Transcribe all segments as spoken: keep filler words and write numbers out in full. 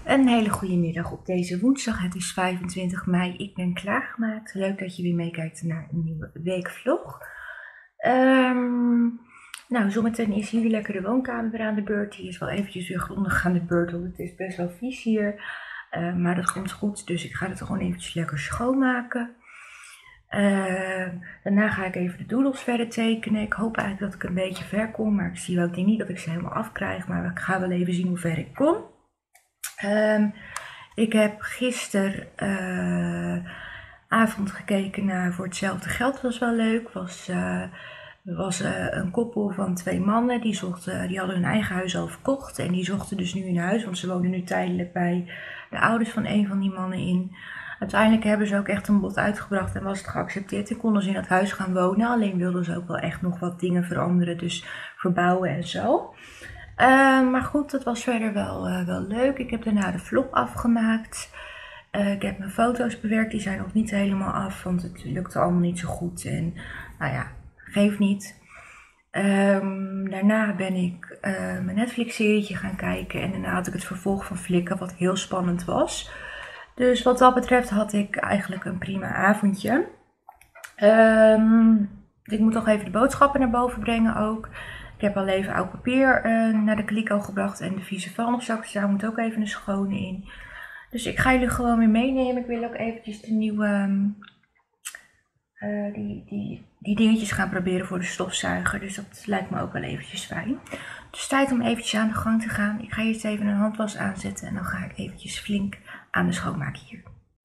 Een hele goede middag op deze woensdag. Het is vijfentwintig mei. Ik ben klaargemaakt. Leuk dat je weer meekijkt naar een nieuwe weekvlog. Um, nou, zometeen is hier lekker de woonkamer weer aan de beurt. Die is wel eventjes weer grondig aan de beurt, want het is best wel vies hier. Uh, maar dat komt goed, dus ik ga het gewoon eventjes lekker schoonmaken. Uh, daarna ga ik even de doodles verder tekenen. Ik hoop eigenlijk dat ik een beetje ver kom, maar ik zie ook niet dat ik ze helemaal afkrijg. Maar ik ga wel even zien hoe ver ik kom. Um, ik heb gisteravond uh, gekeken naar Voor hetzelfde geld. Dat was wel leuk. Was, uh, er was uh, een koppel van twee mannen. Die, zochten, die hadden hun eigen huis al verkocht. En die zochten dus nu een huis. Want ze wonen nu tijdelijk bij de ouders van een van die mannen in. Uiteindelijk hebben ze ook echt een bod uitgebracht en was het geaccepteerd. En konden ze in dat huis gaan wonen. Alleen wilden ze ook wel echt nog wat dingen veranderen. Dus verbouwen en zo. Uh, maar goed, dat was verder wel, uh, wel leuk. Ik heb daarna de vlog afgemaakt. Uh, ik heb mijn foto's bewerkt. Die zijn nog niet helemaal af, want het lukte allemaal niet zo goed. En nou ja, geeft niet. Um, daarna ben ik uh, mijn Netflix-serietje gaan kijken. En daarna had ik het vervolg van Flikken, wat heel spannend was. Dus wat dat betreft had ik eigenlijk een prima avondje. Um, ik moet nog even de boodschappen naar boven brengen ook. Ik heb al even oud papier uh, naar de kliko gebracht en de vieze vuilniszakjes, daar moet ook even een schone in. Dus ik ga jullie gewoon weer meenemen. Ik wil ook eventjes de nieuwe, um, uh, die, die, die dingetjes gaan proberen voor de stofzuiger. Dus dat lijkt me ook wel eventjes fijn. Dus tijd om eventjes aan de gang te gaan. Ik ga eerst even een handwas aanzetten en dan ga ik eventjes flink aan de schoonmaak hier.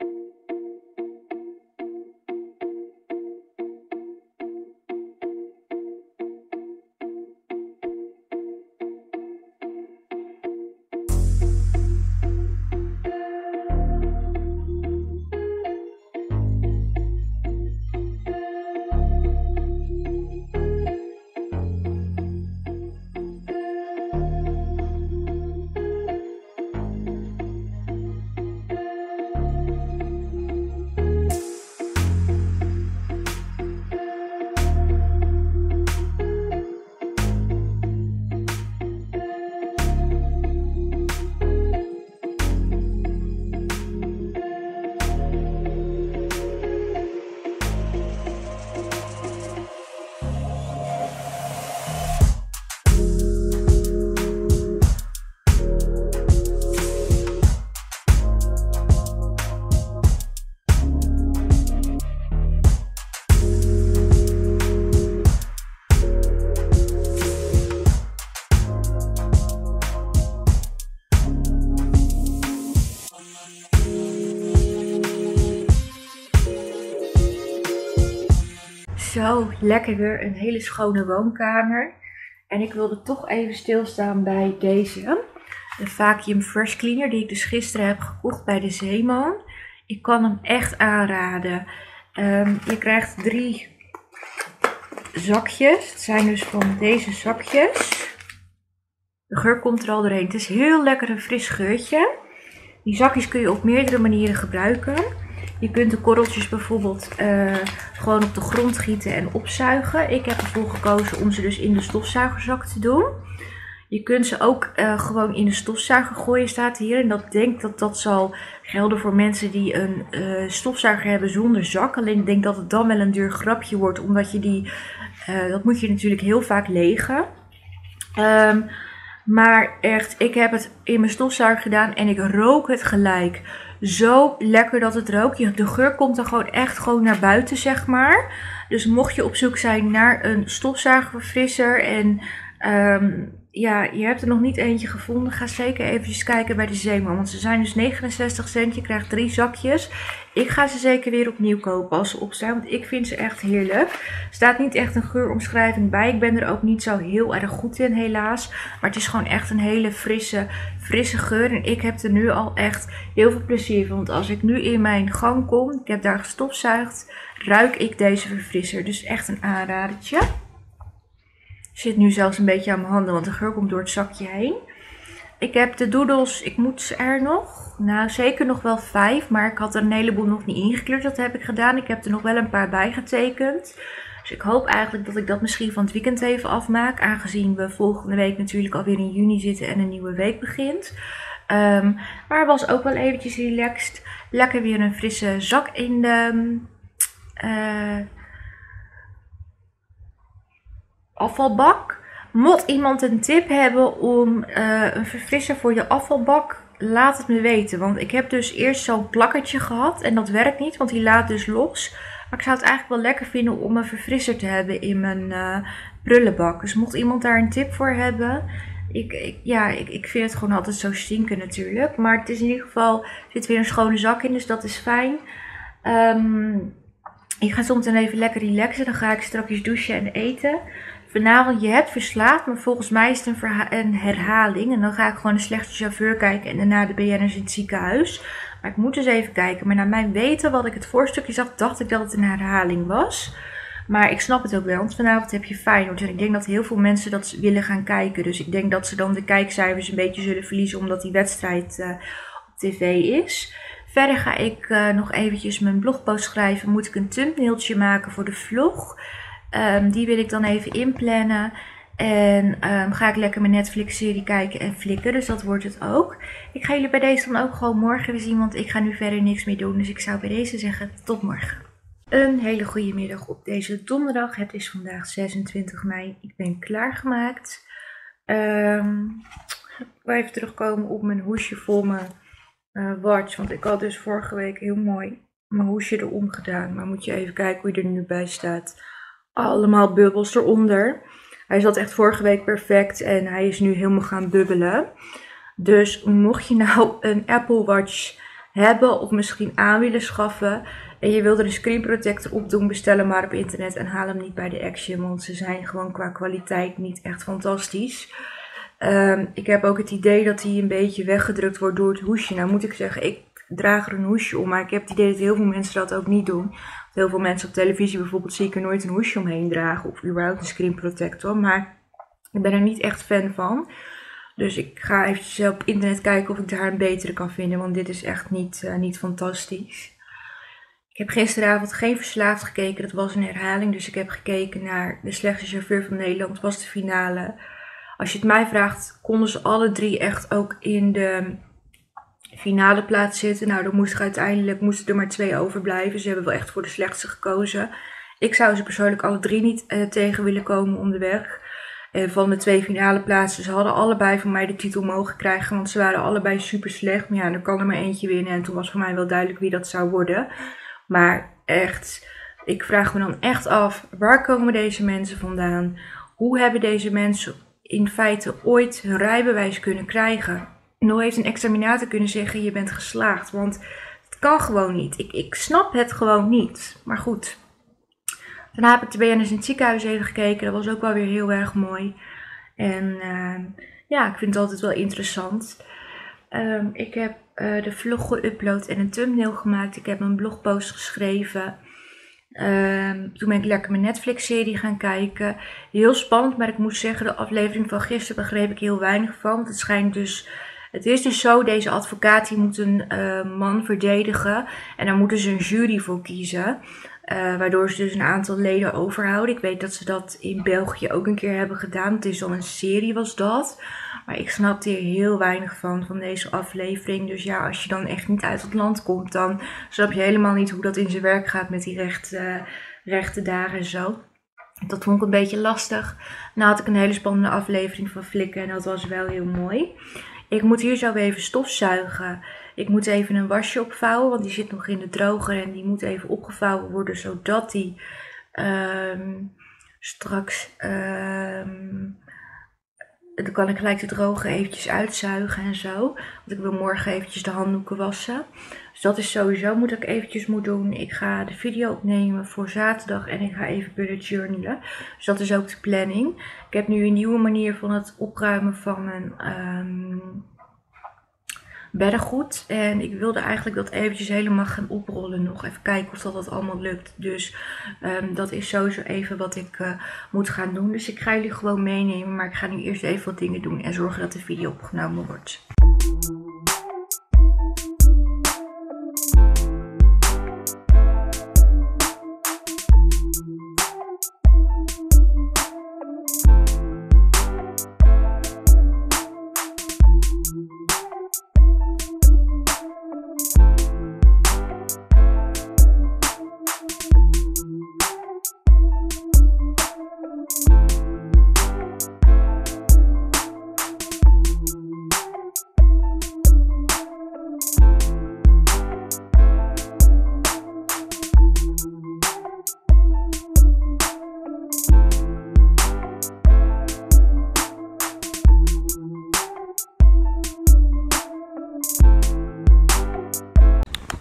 Zo, lekker weer een hele schone woonkamer. En ik wilde toch even stilstaan bij deze. De Vacuum Fresh Cleaner die ik dus gisteren heb gekocht bij de Zeeman. Ik kan hem echt aanraden. Um, je krijgt drie zakjes. Het zijn dus van deze zakjes. De geur komt er al doorheen. Het is heel lekker een fris geurtje. Die zakjes kun je op meerdere manieren gebruiken. Je kunt de korreltjes bijvoorbeeld uh, gewoon op de grond gieten en opzuigen. Ik heb ervoor gekozen om ze dus in de stofzuigerzak te doen. Je kunt ze ook uh, gewoon in de stofzuiger gooien, staat hier. En dat denk dat dat zal gelden voor mensen die een uh, stofzuiger hebben zonder zak. Alleen ik denk dat het dan wel een duur grapje wordt, omdat je die, uh, dat moet je natuurlijk heel vaak legen. Um, maar echt, ik heb het in mijn stofzuiger gedaan en ik rook het gelijk. Zo lekker dat het rookt. De geur komt er gewoon echt gewoon naar buiten, zeg maar. Dus mocht je op zoek zijn naar een stofzuigerverfrisser en um, ja, je hebt er nog niet eentje gevonden, ga zeker eventjes kijken bij de Zeeman. Want ze zijn dus negenenzestig cent, je krijgt drie zakjes. Ik ga ze zeker weer opnieuw kopen als ze op zijn, want ik vind ze echt heerlijk. Er staat niet echt een geuromschrijving bij. Ik ben er ook niet zo heel erg goed in, helaas. Maar het is gewoon echt een hele frisse, frisse geur. En ik heb er nu al echt heel veel plezier van. Want als ik nu in mijn gang kom, ik heb daar gestofzuigd, ruik ik deze verfrisser. Dus echt een aanradertje. Zit nu zelfs een beetje aan mijn handen, want de geur komt door het zakje heen. Ik heb de doodles, ik moet er nog, nou zeker nog wel vijf, maar ik had er een heleboel nog niet ingekleurd. Dat heb ik gedaan. Ik heb er nog wel een paar bij getekend. Dus ik hoop eigenlijk dat ik dat misschien van het weekend even afmaak, aangezien we volgende week natuurlijk alweer in juni zitten en een nieuwe week begint. Um, maar was ook wel eventjes relaxed. Lekker weer een frisse zak in de uh, afvalbak. Mocht iemand een tip hebben om uh, een verfrisser voor je afvalbak, laat het me weten. Want ik heb dus eerst zo'n plakkertje gehad en dat werkt niet, want die laat dus los. Maar ik zou het eigenlijk wel lekker vinden om een verfrisser te hebben in mijn uh, prullenbak. Dus mocht iemand daar een tip voor hebben... Ik, ik, ja, ik, ik vind het gewoon altijd zo stinken natuurlijk. Maar het is in ieder geval, er zit weer een schone zak in, dus dat is fijn. Um, ik ga soms dan even lekker relaxen. Dan ga ik straks douchen en eten. Vanavond, je hebt verslaafd, maar volgens mij is het een, een herhaling. En dan ga ik gewoon de slechte chauffeur kijken en daarna de B N'ers in het ziekenhuis. Maar ik moet dus even kijken. Maar naar mijn weten, wat ik het voorstukje zag, dacht ik dat het een herhaling was. Maar ik snap het ook wel, want vanavond heb je Feyenoord. En ik denk dat heel veel mensen dat willen gaan kijken. Dus ik denk dat ze dan de kijkcijfers een beetje zullen verliezen, omdat die wedstrijd uh, op tv is. Verder ga ik uh, nog eventjes mijn blogpost schrijven. Moet ik een thumbnailtje maken voor de vlog. Um, die wil ik dan even inplannen. En um, ga ik lekker mijn Netflix-serie kijken en flikken. Dus dat wordt het ook. Ik ga jullie bij deze dan ook gewoon morgen weer zien, want ik ga nu verder niks meer doen. Dus ik zou bij deze zeggen, tot morgen. Een hele goede middag op deze donderdag. Het is vandaag zesentwintig mei. Ik ben klaargemaakt. Um, ik wil even terugkomen op mijn hoesje voor mijn uh, watch. Want ik had dus vorige week heel mooi mijn hoesje erom gedaan. Maar moet je even kijken hoe hij er nu bij staat. Allemaal bubbels eronder. Hij zat echt vorige week perfect en hij is nu helemaal gaan bubbelen. Dus mocht je nou een Apple Watch hebben of misschien aan willen schaffen en je wil er een screen protector op doen, bestel hem maar op internet en haal hem niet bij de Action, want ze zijn gewoon qua kwaliteit niet echt fantastisch. Um, ik heb ook het idee dat hij een beetje weggedrukt wordt door het hoesje. Nou moet ik zeggen, ik draag er een hoesje om, maar ik heb het idee dat heel veel mensen dat ook niet doen. Heel veel mensen op televisie bijvoorbeeld zie ik er nooit een hoesje omheen dragen of überhaupt een screen protector, maar ik ben er niet echt fan van. Dus ik ga eventjes op internet kijken of ik daar een betere kan vinden, want dit is echt niet, uh, niet fantastisch. Ik heb gisteravond geen Verslaafd gekeken, dat was een herhaling. Dus ik heb gekeken naar De Slechtste Chauffeur van Nederland, dat was de finale. Als je het mij vraagt, konden ze alle drie echt ook in de finale plaats zitten. Nou, dan moest er uiteindelijk moesten er maar twee overblijven. Ze hebben wel echt voor de slechtste gekozen. Ik zou ze persoonlijk alle drie niet uh, tegen willen komen onderweg. Uh, van de twee finale plaatsen. Ze hadden allebei van mij de titel mogen krijgen, want ze waren allebei super slecht. Maar ja, dan kan er maar eentje winnen. En toen was voor mij wel duidelijk wie dat zou worden. Maar echt, ik vraag me dan echt af, waar komen deze mensen vandaan? Hoe hebben deze mensen in feite ooit hun rijbewijs kunnen krijgen? En hoe heeft een examinator kunnen zeggen, je bent geslaagd? Want het kan gewoon niet. Ik, ik snap het gewoon niet. Maar goed. Daarna heb ik de B N'ers in het ziekenhuis even gekeken. Dat was ook wel weer heel erg mooi. En uh, ja, ik vind het altijd wel interessant. Um, ik heb uh, de vlog geüpload en een thumbnail gemaakt. Ik heb een blogpost geschreven. Um, toen ben ik lekker mijn Netflix-serie gaan kijken. Heel spannend, maar ik moet zeggen, de aflevering van gisteren begreep ik heel weinig van. Want het schijnt dus... Het is dus zo, deze advocaat die moet een uh, man verdedigen. En daar moeten ze een jury voor kiezen. Uh, waardoor ze dus een aantal leden overhouden. Ik weet dat ze dat in België ook een keer hebben gedaan. Het is al een serie was dat. Maar ik snapte hier heel weinig van, van deze aflevering. Dus ja, als je dan echt niet uit het land komt, dan snap je helemaal niet hoe dat in zijn werk gaat met die recht, uh, rechten dagen en zo. Dat vond ik een beetje lastig. Nou had ik een hele spannende aflevering van Flikken en dat was wel heel mooi. Ik moet hier zo even stofzuigen. Ik moet even een wasje opvouwen, want die zit nog in de droger en die moet even opgevouwen worden, zodat die um, straks, um, dan kan ik gelijk de droger eventjes uitzuigen en zo. Want ik wil morgen eventjes de handdoeken wassen. Dus dat is sowieso moet ik eventjes moet doen. Ik ga de video opnemen voor zaterdag en ik ga even bullet journalen. Dus dat is ook de planning. Ik heb nu een nieuwe manier van het opruimen van mijn um, beddengoed. En ik wilde eigenlijk dat eventjes helemaal gaan oprollen nog. Even kijken of dat, dat allemaal lukt. Dus um, dat is sowieso even wat ik uh, moet gaan doen. Dus ik ga jullie gewoon meenemen. Maar ik ga nu eerst even wat dingen doen en zorgen dat de video opgenomen wordt.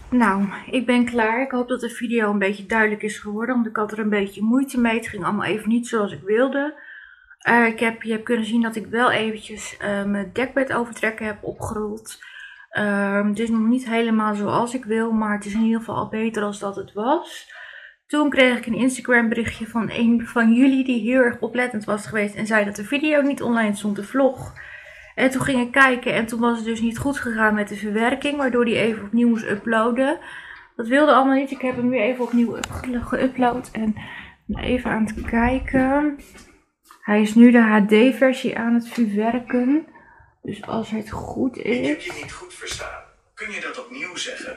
Nou, ik ben klaar. Ik hoop dat de video een beetje duidelijk is geworden, want ik had er een beetje moeite mee. Het ging allemaal even niet zoals ik wilde. Uh, ik heb, je hebt kunnen zien dat ik wel eventjes uh, mijn dekbed overtrekken heb opgerold. Uh, het is nog niet helemaal zoals ik wil, maar het is in ieder geval al beter dan dat het was. Toen kreeg ik een Instagram berichtje van een van jullie die heel erg oplettend was geweest en zei dat de video niet online stond, de vlog. En toen ging ik kijken en toen was het dus niet goed gegaan met de verwerking, waardoor die even opnieuw moest uploaden. Dat wilde allemaal niet. Ik heb hem nu even opnieuw geüpload en even aan het kijken. Hij is nu de H D-versie aan het verwerken. Dus als het goed is... Ik heb je niet goed verstaan. Kun je dat opnieuw zeggen?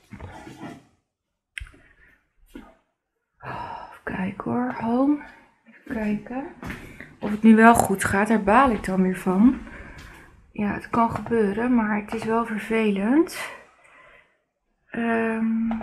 Even kijken hoor. Home. Even kijken. Of het nu wel goed gaat. Daar baal ik dan weer van. Ja, het kan gebeuren. Maar het is wel vervelend. Um...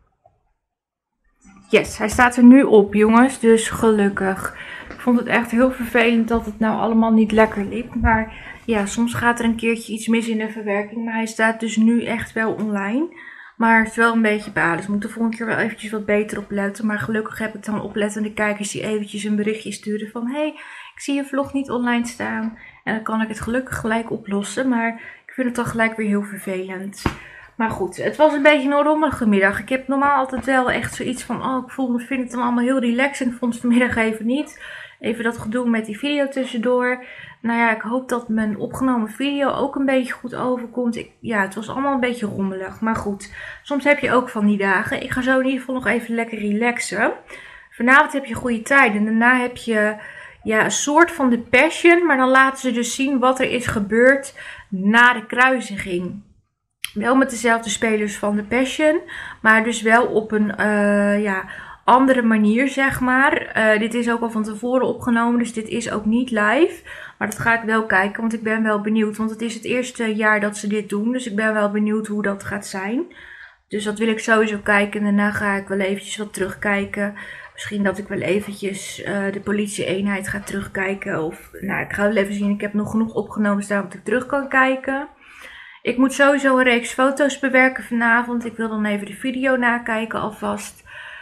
Yes, hij staat er nu op jongens. Dus gelukkig. Ik vond het echt heel vervelend dat het nou allemaal niet lekker liep. Maar ja, soms gaat er een keertje iets mis in de verwerking. Maar hij staat dus nu echt wel online. Maar het is wel een beetje balen. Dus ik moet de volgende keer wel eventjes wat beter opletten. Maar gelukkig heb ik dan oplettende kijkers die eventjes een berichtje sturen van... Hey, ik zie je vlog niet online staan. En dan kan ik het gelukkig gelijk oplossen. Maar ik vind het dan gelijk weer heel vervelend. Maar goed, het was een beetje een rommelige middag. Ik heb normaal altijd wel echt zoiets van... Oh, ik voel, vind het dan allemaal heel relaxed. En ik vond het vanmiddag even niet. Even dat gedoe met die video tussendoor. Nou ja, ik hoop dat mijn opgenomen video ook een beetje goed overkomt. Ik, ja, het was allemaal een beetje rommelig. Maar goed, soms heb je ook van die dagen. Ik ga zo in ieder geval nog even lekker relaxen. Vanavond heb je goede tijden. En daarna heb je ja, een soort van de Passion. Maar dan laten ze dus zien wat er is gebeurd na de kruisiging. Wel met dezelfde spelers van de Passion. Maar dus wel op een... Uh, ja... andere manier, zeg maar. Uh, dit is ook al van tevoren opgenomen, dus dit is ook niet live. Maar dat ga ik wel kijken, want ik ben wel benieuwd. Want het is het eerste jaar dat ze dit doen, dus ik ben wel benieuwd hoe dat gaat zijn. Dus dat wil ik sowieso kijken. En daarna ga ik wel eventjes wat terugkijken. Misschien dat ik wel eventjes uh, de politie-eenheid ga terugkijken. Of, nou, ik ga wel even zien. Ik heb nog genoeg opgenomen staan wat ik terug kan kijken. Ik moet sowieso een reeks foto's bewerken vanavond. Ik wil dan even de video nakijken alvast.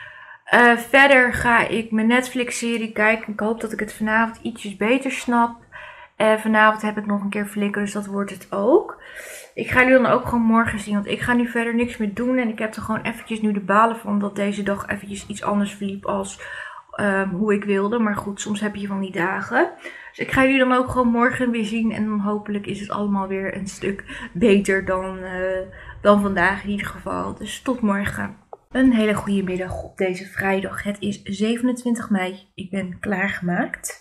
Uh, verder ga ik mijn Netflix-serie kijken. Ik hoop dat ik het vanavond ietsjes beter snap. En vanavond heb ik nog een keer flikker, dus dat wordt het ook. Ik ga jullie dan ook gewoon morgen zien, want ik ga nu verder niks meer doen. En ik heb er gewoon eventjes nu de balen van dat deze dag eventjes iets anders verliep als um, hoe ik wilde. Maar goed, soms heb je van die dagen. Dus ik ga jullie dan ook gewoon morgen weer zien. En dan hopelijk is het allemaal weer een stuk beter dan, uh, dan vandaag in ieder geval. Dus tot morgen. Een hele goede middag op deze vrijdag. Het is zevenentwintig mei. Ik ben klaargemaakt.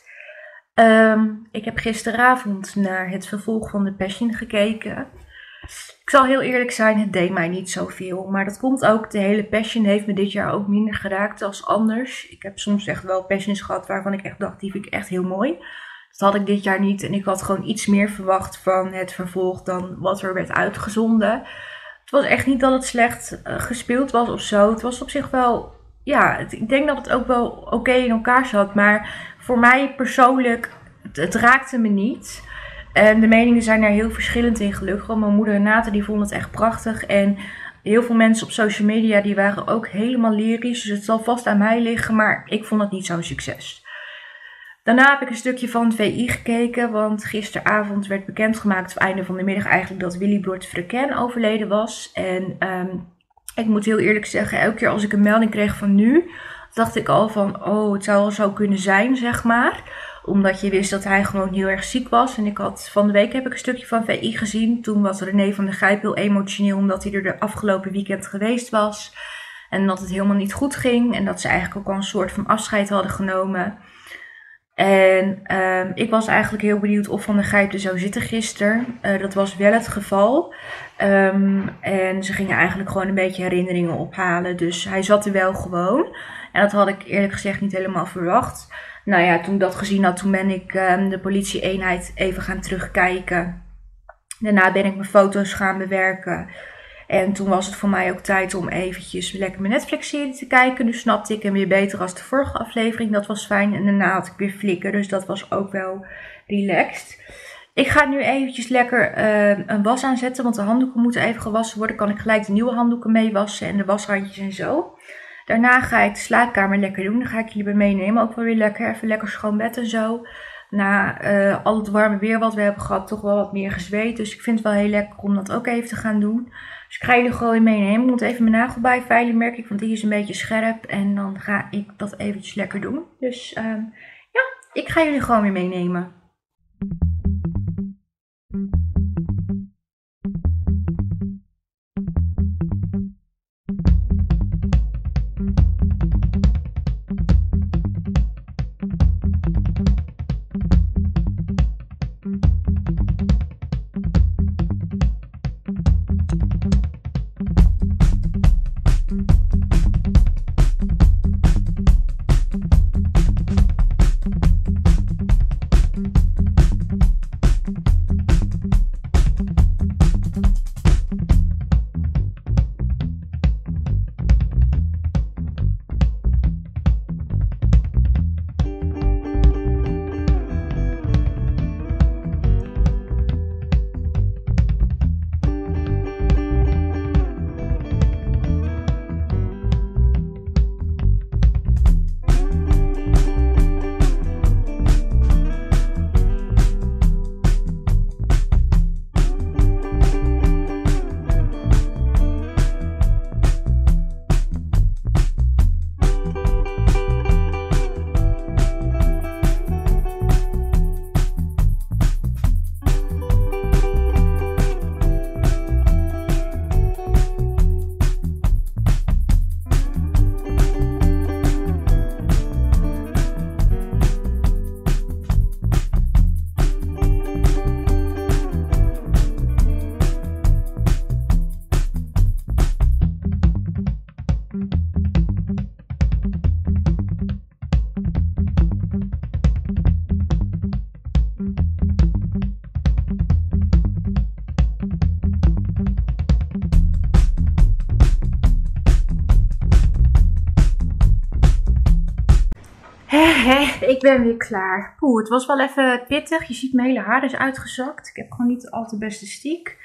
Um, ik heb gisteravond naar het vervolg van de Passion gekeken. Ik zal heel eerlijk zijn, het deed mij niet zoveel. Maar dat komt ook, de hele Passion heeft me dit jaar ook minder geraakt als anders. Ik heb soms echt wel Passions gehad waarvan ik echt dacht, die vind ik echt heel mooi. Dat had ik dit jaar niet. En ik had gewoon iets meer verwacht van het vervolg dan wat er werd uitgezonden. Het was echt niet dat het slecht uh, gespeeld was of zo. Het was op zich wel, ja, het, ik denk dat het ook wel oké okay in elkaar zat. Maar voor mij persoonlijk, het, het raakte me niet. En de meningen zijn er heel verschillend in gelukkig. Want mijn moeder en Nate die vonden het echt prachtig. En heel veel mensen op social media die waren ook helemaal lyrisch. Dus het zal vast aan mij liggen, maar ik vond het niet zo'n succes. Daarna heb ik een stukje van het V I gekeken, want gisteravond werd bekendgemaakt, op het einde van de middag eigenlijk, dat Willybord Freken overleden was. En um, ik moet heel eerlijk zeggen, elke keer als ik een melding kreeg van nu, dacht ik al van, oh, het zou wel zo kunnen zijn, zeg maar. Omdat je wist dat hij gewoon heel erg ziek was. En ik had, van de week heb ik een stukje van V I gezien. Toen was René van der Gijp heel emotioneel, omdat hij er de afgelopen weekend geweest was. En dat het helemaal niet goed ging. En dat ze eigenlijk ook al een soort van afscheid hadden genomen. En um, ik was eigenlijk heel benieuwd of Van der Gijp er zou zitten gisteren. Uh, dat was wel het geval. Um, en ze gingen eigenlijk gewoon een beetje herinneringen ophalen. Dus hij zat er wel gewoon. En dat had ik eerlijk gezegd niet helemaal verwacht. Nou ja, toen ik dat gezien had, toen ben ik um, de politie-eenheid even gaan terugkijken. Daarna ben ik mijn foto's gaan bewerken. En toen was het voor mij ook tijd om eventjes lekker mijn Netflix-serie te kijken. Nu snapte ik hem weer beter als de vorige aflevering. Dat was fijn. En daarna had ik weer flikken. Dus dat was ook wel relaxed. Ik ga nu eventjes lekker uh, een was aanzetten, want de handdoeken moeten even gewassen worden. Kan ik gelijk de nieuwe handdoeken mee wassen en de wasrandjes en zo. Daarna ga ik de slaapkamer lekker doen. Dan ga ik jullie bij meenemen. Ook wel weer lekker. Even lekker schoon bed en zo. Na uh, al het warme weer wat we hebben gehad, toch wel wat meer gezweet. Dus ik vind het wel heel lekker om dat ook even te gaan doen. Dus ik ga jullie gewoon weer meenemen. Ik moet even mijn nagel bijveilen, merk ik. Want die is een beetje scherp. En dan ga ik dat eventjes lekker doen. Dus uh, ja, ik ga jullie gewoon weer meenemen. Ik ben weer klaar. Poeh, het was wel even pittig. Je ziet mijn hele haar is uitgezakt. Ik heb gewoon niet al te beste stiek.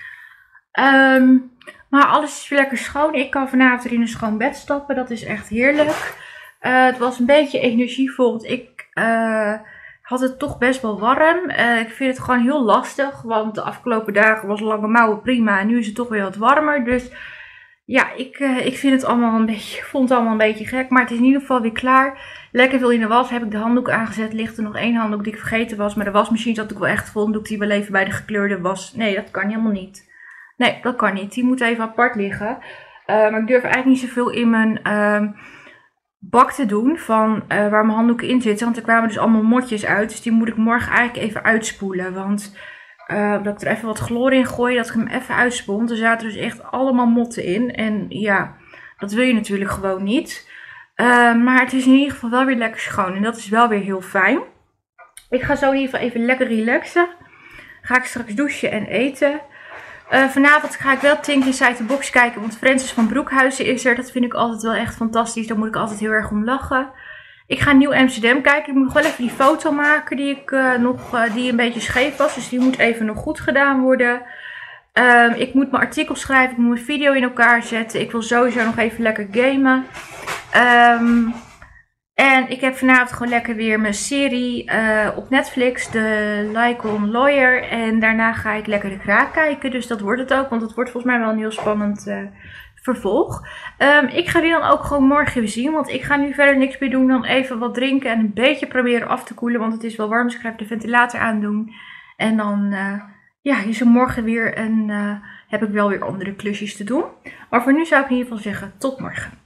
Um, maar alles is weer lekker schoon. Ik kan vanavond weer in een schoon bed stappen. Dat is echt heerlijk. Uh, het was een beetje energievol. Want ik uh, had het toch best wel warm. Uh, ik vind het gewoon heel lastig. Want de afgelopen dagen was lange mouwen prima. En nu is het toch weer wat warmer. Dus ja, ik, uh, ik vind het allemaal een beetje, vond het allemaal een beetje gek. Maar het is in ieder geval weer klaar. Lekker veel in de was. Heb ik de handdoek aangezet. Ligt er nog één handdoek die ik vergeten was. Maar de wasmachine zat ook wel echt vol. Dan doe ik die wel even bij de gekleurde was. Nee, dat kan helemaal niet. Nee, dat kan niet. Die moet even apart liggen. Uh, maar ik durf eigenlijk niet zoveel in mijn uh, bak te doen. Van uh, waar mijn handdoeken in zitten. Want er kwamen dus allemaal motjes uit. Dus die moet ik morgen eigenlijk even uitspoelen. Want uh, dat ik er even wat chloor in gooi. Dat ik hem even uitspoel. Want er zaten dus echt allemaal motten in. En ja, dat wil je natuurlijk gewoon niet. Uh, maar het is in ieder geval wel weer lekker schoon. En dat is wel weer heel fijn. Ik ga zo in ieder geval even lekker relaxen. Ga ik straks douchen en eten. Uh, vanavond ga ik wel Think Inside the Box kijken. Want Francis van Broekhuizen is er. Dat vind ik altijd wel echt fantastisch. Daar moet ik altijd heel erg om lachen. Ik ga Nieuw Amsterdam kijken. Ik moet nog wel even die foto maken die, ik, uh, nog, uh, die een beetje scheef was. Dus die moet even nog goed gedaan worden. Um, ik moet mijn artikel schrijven. Ik moet mijn video in elkaar zetten. Ik wil sowieso nog even lekker gamen. Um, en ik heb vanavond gewoon lekker weer mijn serie uh, op Netflix. De Lycon Lawyer. En daarna ga ik lekker de Kraak kijken. Dus dat wordt het ook. Want het wordt volgens mij wel een heel spannend uh, vervolg. Um, ik ga die dan ook gewoon morgen weer zien. Want ik ga nu verder niks meer doen dan even wat drinken. En een beetje proberen af te koelen. Want het is wel warm. Dus ik ga even de ventilator aandoen. En dan uh, ja, is er morgen weer. En uh, heb ik wel weer andere klusjes te doen. Maar voor nu zou ik in ieder geval zeggen tot morgen.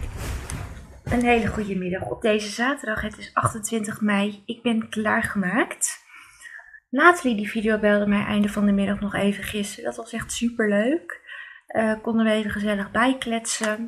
Een hele goede middag op deze zaterdag. Het is achtentwintig mei. Ik ben klaargemaakt. Nathalie die video belde mij einde van de middag nog even gisteren. Dat was echt super leuk. Uh, konden we even gezellig bijkletsen.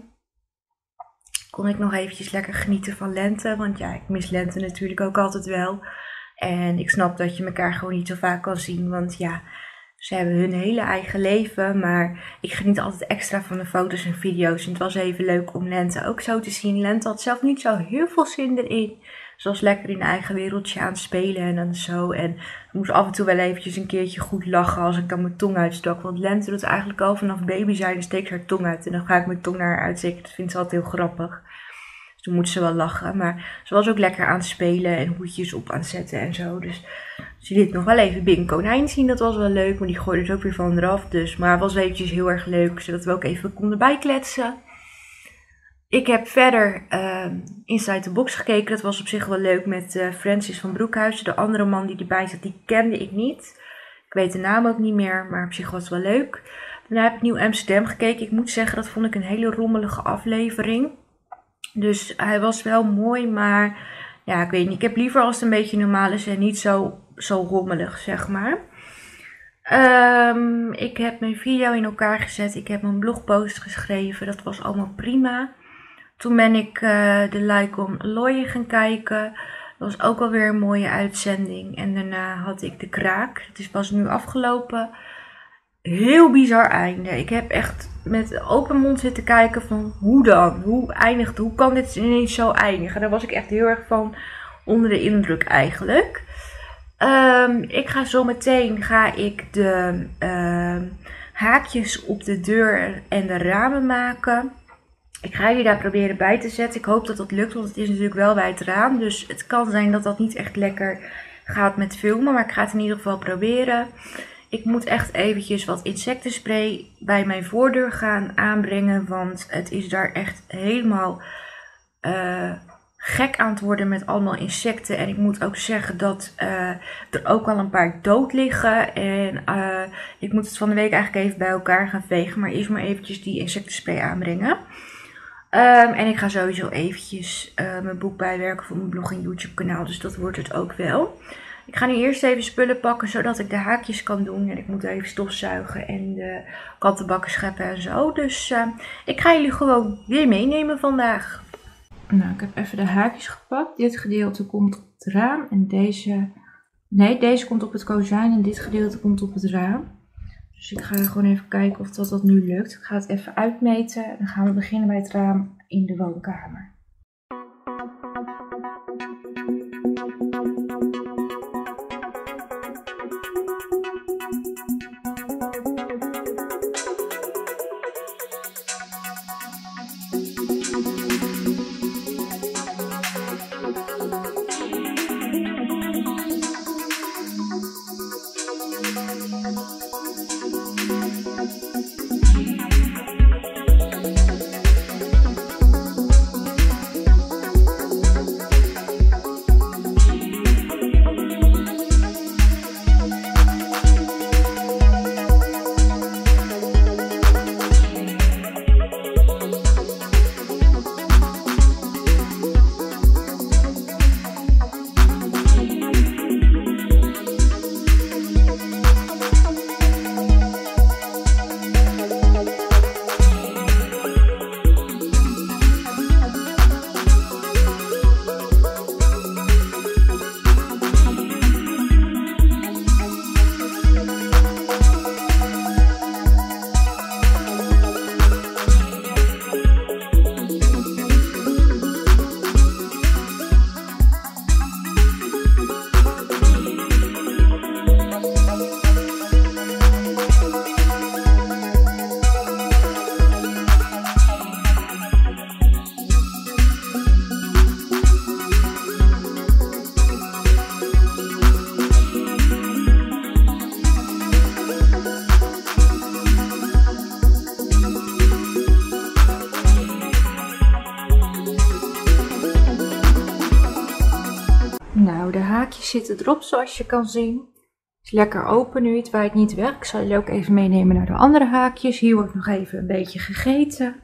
Kon ik nog eventjes lekker genieten van lente. Want ja, ik mis lente natuurlijk ook altijd wel. En ik snap dat je elkaar gewoon niet zo vaak kan zien. Want ja, ze hebben hun hele eigen leven. Maar ik geniet altijd extra van de foto's en video's. En het was even leuk om Lente ook zo te zien. Lente had zelf niet zo heel veel zin erin. Ze was lekker in haar eigen wereldje aan het spelen en dan zo. En ik moest af en toe wel eventjes een keertje goed lachen als ik dan mijn tong uitstak. Want Lente doet eigenlijk al vanaf baby zijn, dan steekt haar tong uit. En dan ga ik mijn tong naar haar uitsteken. Dat vindt ze altijd heel grappig. Dus dan moet ze wel lachen. Maar ze was ook lekker aan het spelen en hoedjes op aan het zetten en zo. Dus ze liet nog wel even Bing Konijn zien. Dat was wel leuk, maar die gooide het ook weer van eraf. Dus, maar het was eventjes heel erg leuk, zodat we ook even konden bijkletsen. Ik heb verder uh, Inside the Box gekeken. Dat was op zich wel leuk met uh, Francis van Broekhuizen. De andere man die erbij zat, die kende ik niet. Ik weet de naam ook niet meer, maar op zich was het wel leuk. Daarna heb ik Nieuw Amsterdam gekeken. Ik moet zeggen, dat vond ik een hele rommelige aflevering. Dus hij was wel mooi, maar ja, ik weet niet. Ik heb liever als het een beetje normaal is en niet zo, zo rommelig, zeg maar. Um, ik heb mijn video in elkaar gezet. Ik heb mijn blogpost geschreven. Dat was allemaal prima. Toen ben ik uh, de Like on Lawyer gaan kijken. Dat was ook alweer een mooie uitzending. En daarna had ik de Kraak. Het is pas nu afgelopen. Heel bizar einde. Ik heb echt met open mond zitten kijken van hoe dan? Hoe eindigt? Hoe kan dit ineens zo eindigen? Daar was ik echt heel erg van onder de indruk eigenlijk. Um, ik ga zo meteen ga ik de uh, haakjes op de deur en de ramen maken. Ik ga jullie daar proberen bij te zetten. Ik hoop dat dat lukt, want het is natuurlijk wel bij het raam. Dus het kan zijn dat dat niet echt lekker gaat met filmen. Maar ik ga het in ieder geval proberen. Ik moet echt eventjes wat insectenspray bij mijn voordeur gaan aanbrengen. Want het is daar echt helemaal uh, gek aan het worden met allemaal insecten. En ik moet ook zeggen dat uh, er ook al een paar dood liggen. En uh, ik moet het van de week eigenlijk even bij elkaar gaan vegen. Maar eerst maar eventjes die insectenspray aanbrengen. Um, en ik ga sowieso eventjes uh, mijn boek bijwerken voor mijn blog en YouTube kanaal. Dus dat wordt het ook wel. Ik ga nu eerst even spullen pakken zodat ik de haakjes kan doen. En ik moet even stofzuigen en de kattenbakken scheppen en zo. Dus uh, ik ga jullie gewoon weer meenemen vandaag. Nou, ik heb even de haakjes gepakt. Dit gedeelte komt op het raam. En deze... Nee, deze komt op het kozijn en dit gedeelte komt op het raam. Dus ik ga gewoon even kijken of dat, dat nu lukt. Ik ga het even uitmeten. En dan gaan we beginnen bij het raam in de woonkamer. Nou, de haakjes zitten erop zoals je kan zien. Het is lekker open nu, het waait niet weg. Ik zal jullie ook even meenemen naar de andere haakjes. Hier wordt nog even een beetje gegeten.